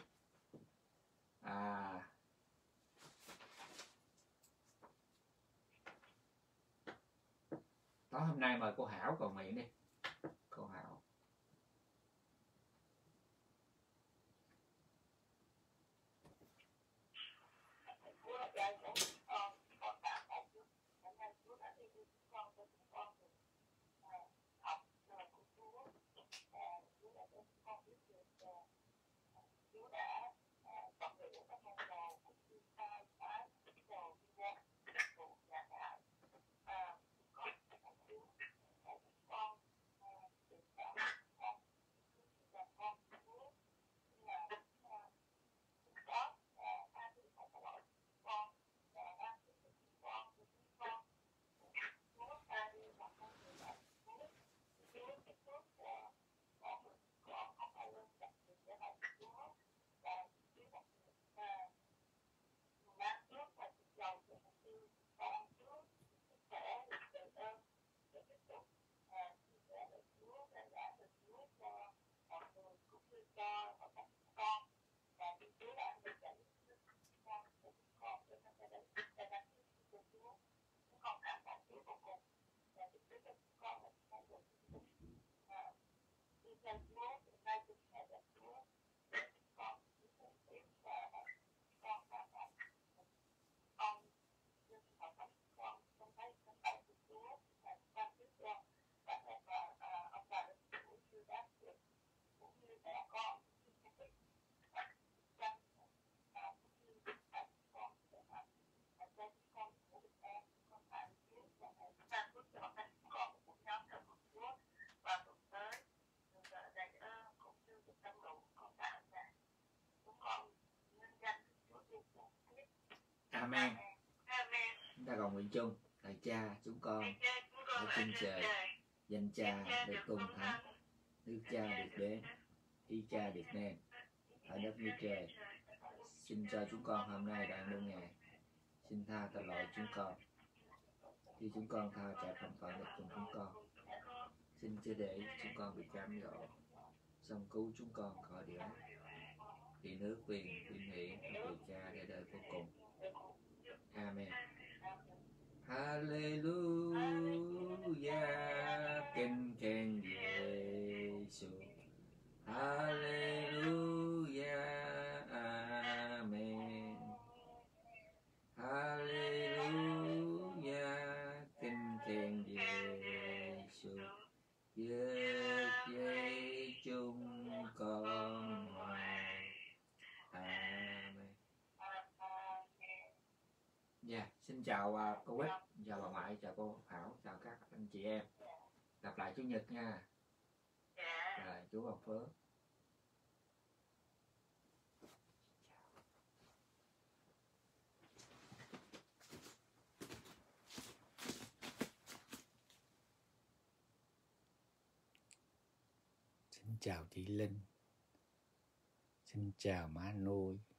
Tối hôm nay mời cô Hảo cầu nguyện đi. Cô Hảo. Amen. Chúng ta cầu nguyện chung. Lạy Cha, chúng con ở trên trời, danh Cha được tôn thánh, nước Cha được đến, ý Cha được nên, ở đất như trời. Xin cho chúng con hôm nay đang đương ngày, xin tha tội lỗi chúng con, khi chúng con tha kẻ phạm tội lỗi cùng chúng con. Xin chớ để chúng con bị cám dỗ, song cứu chúng con khỏi địa ác. Vì nước, quyền, vinh hiển của Cha để đời vô cùng. Amen. Hallelujah, kinh khen Giêsu. Hallelujah, amen. Hallelujah, kinh khen Giêsu. Giết dây chúng con hoài. Amen. Xin chào cô Quýt, chào bà ngoại, chào cô Thảo, chào các anh chị em. Gặp lại Chủ nhật nha. Rồi, chú Hoàng Phước. chào chị Linh. Xin chào má nuôi.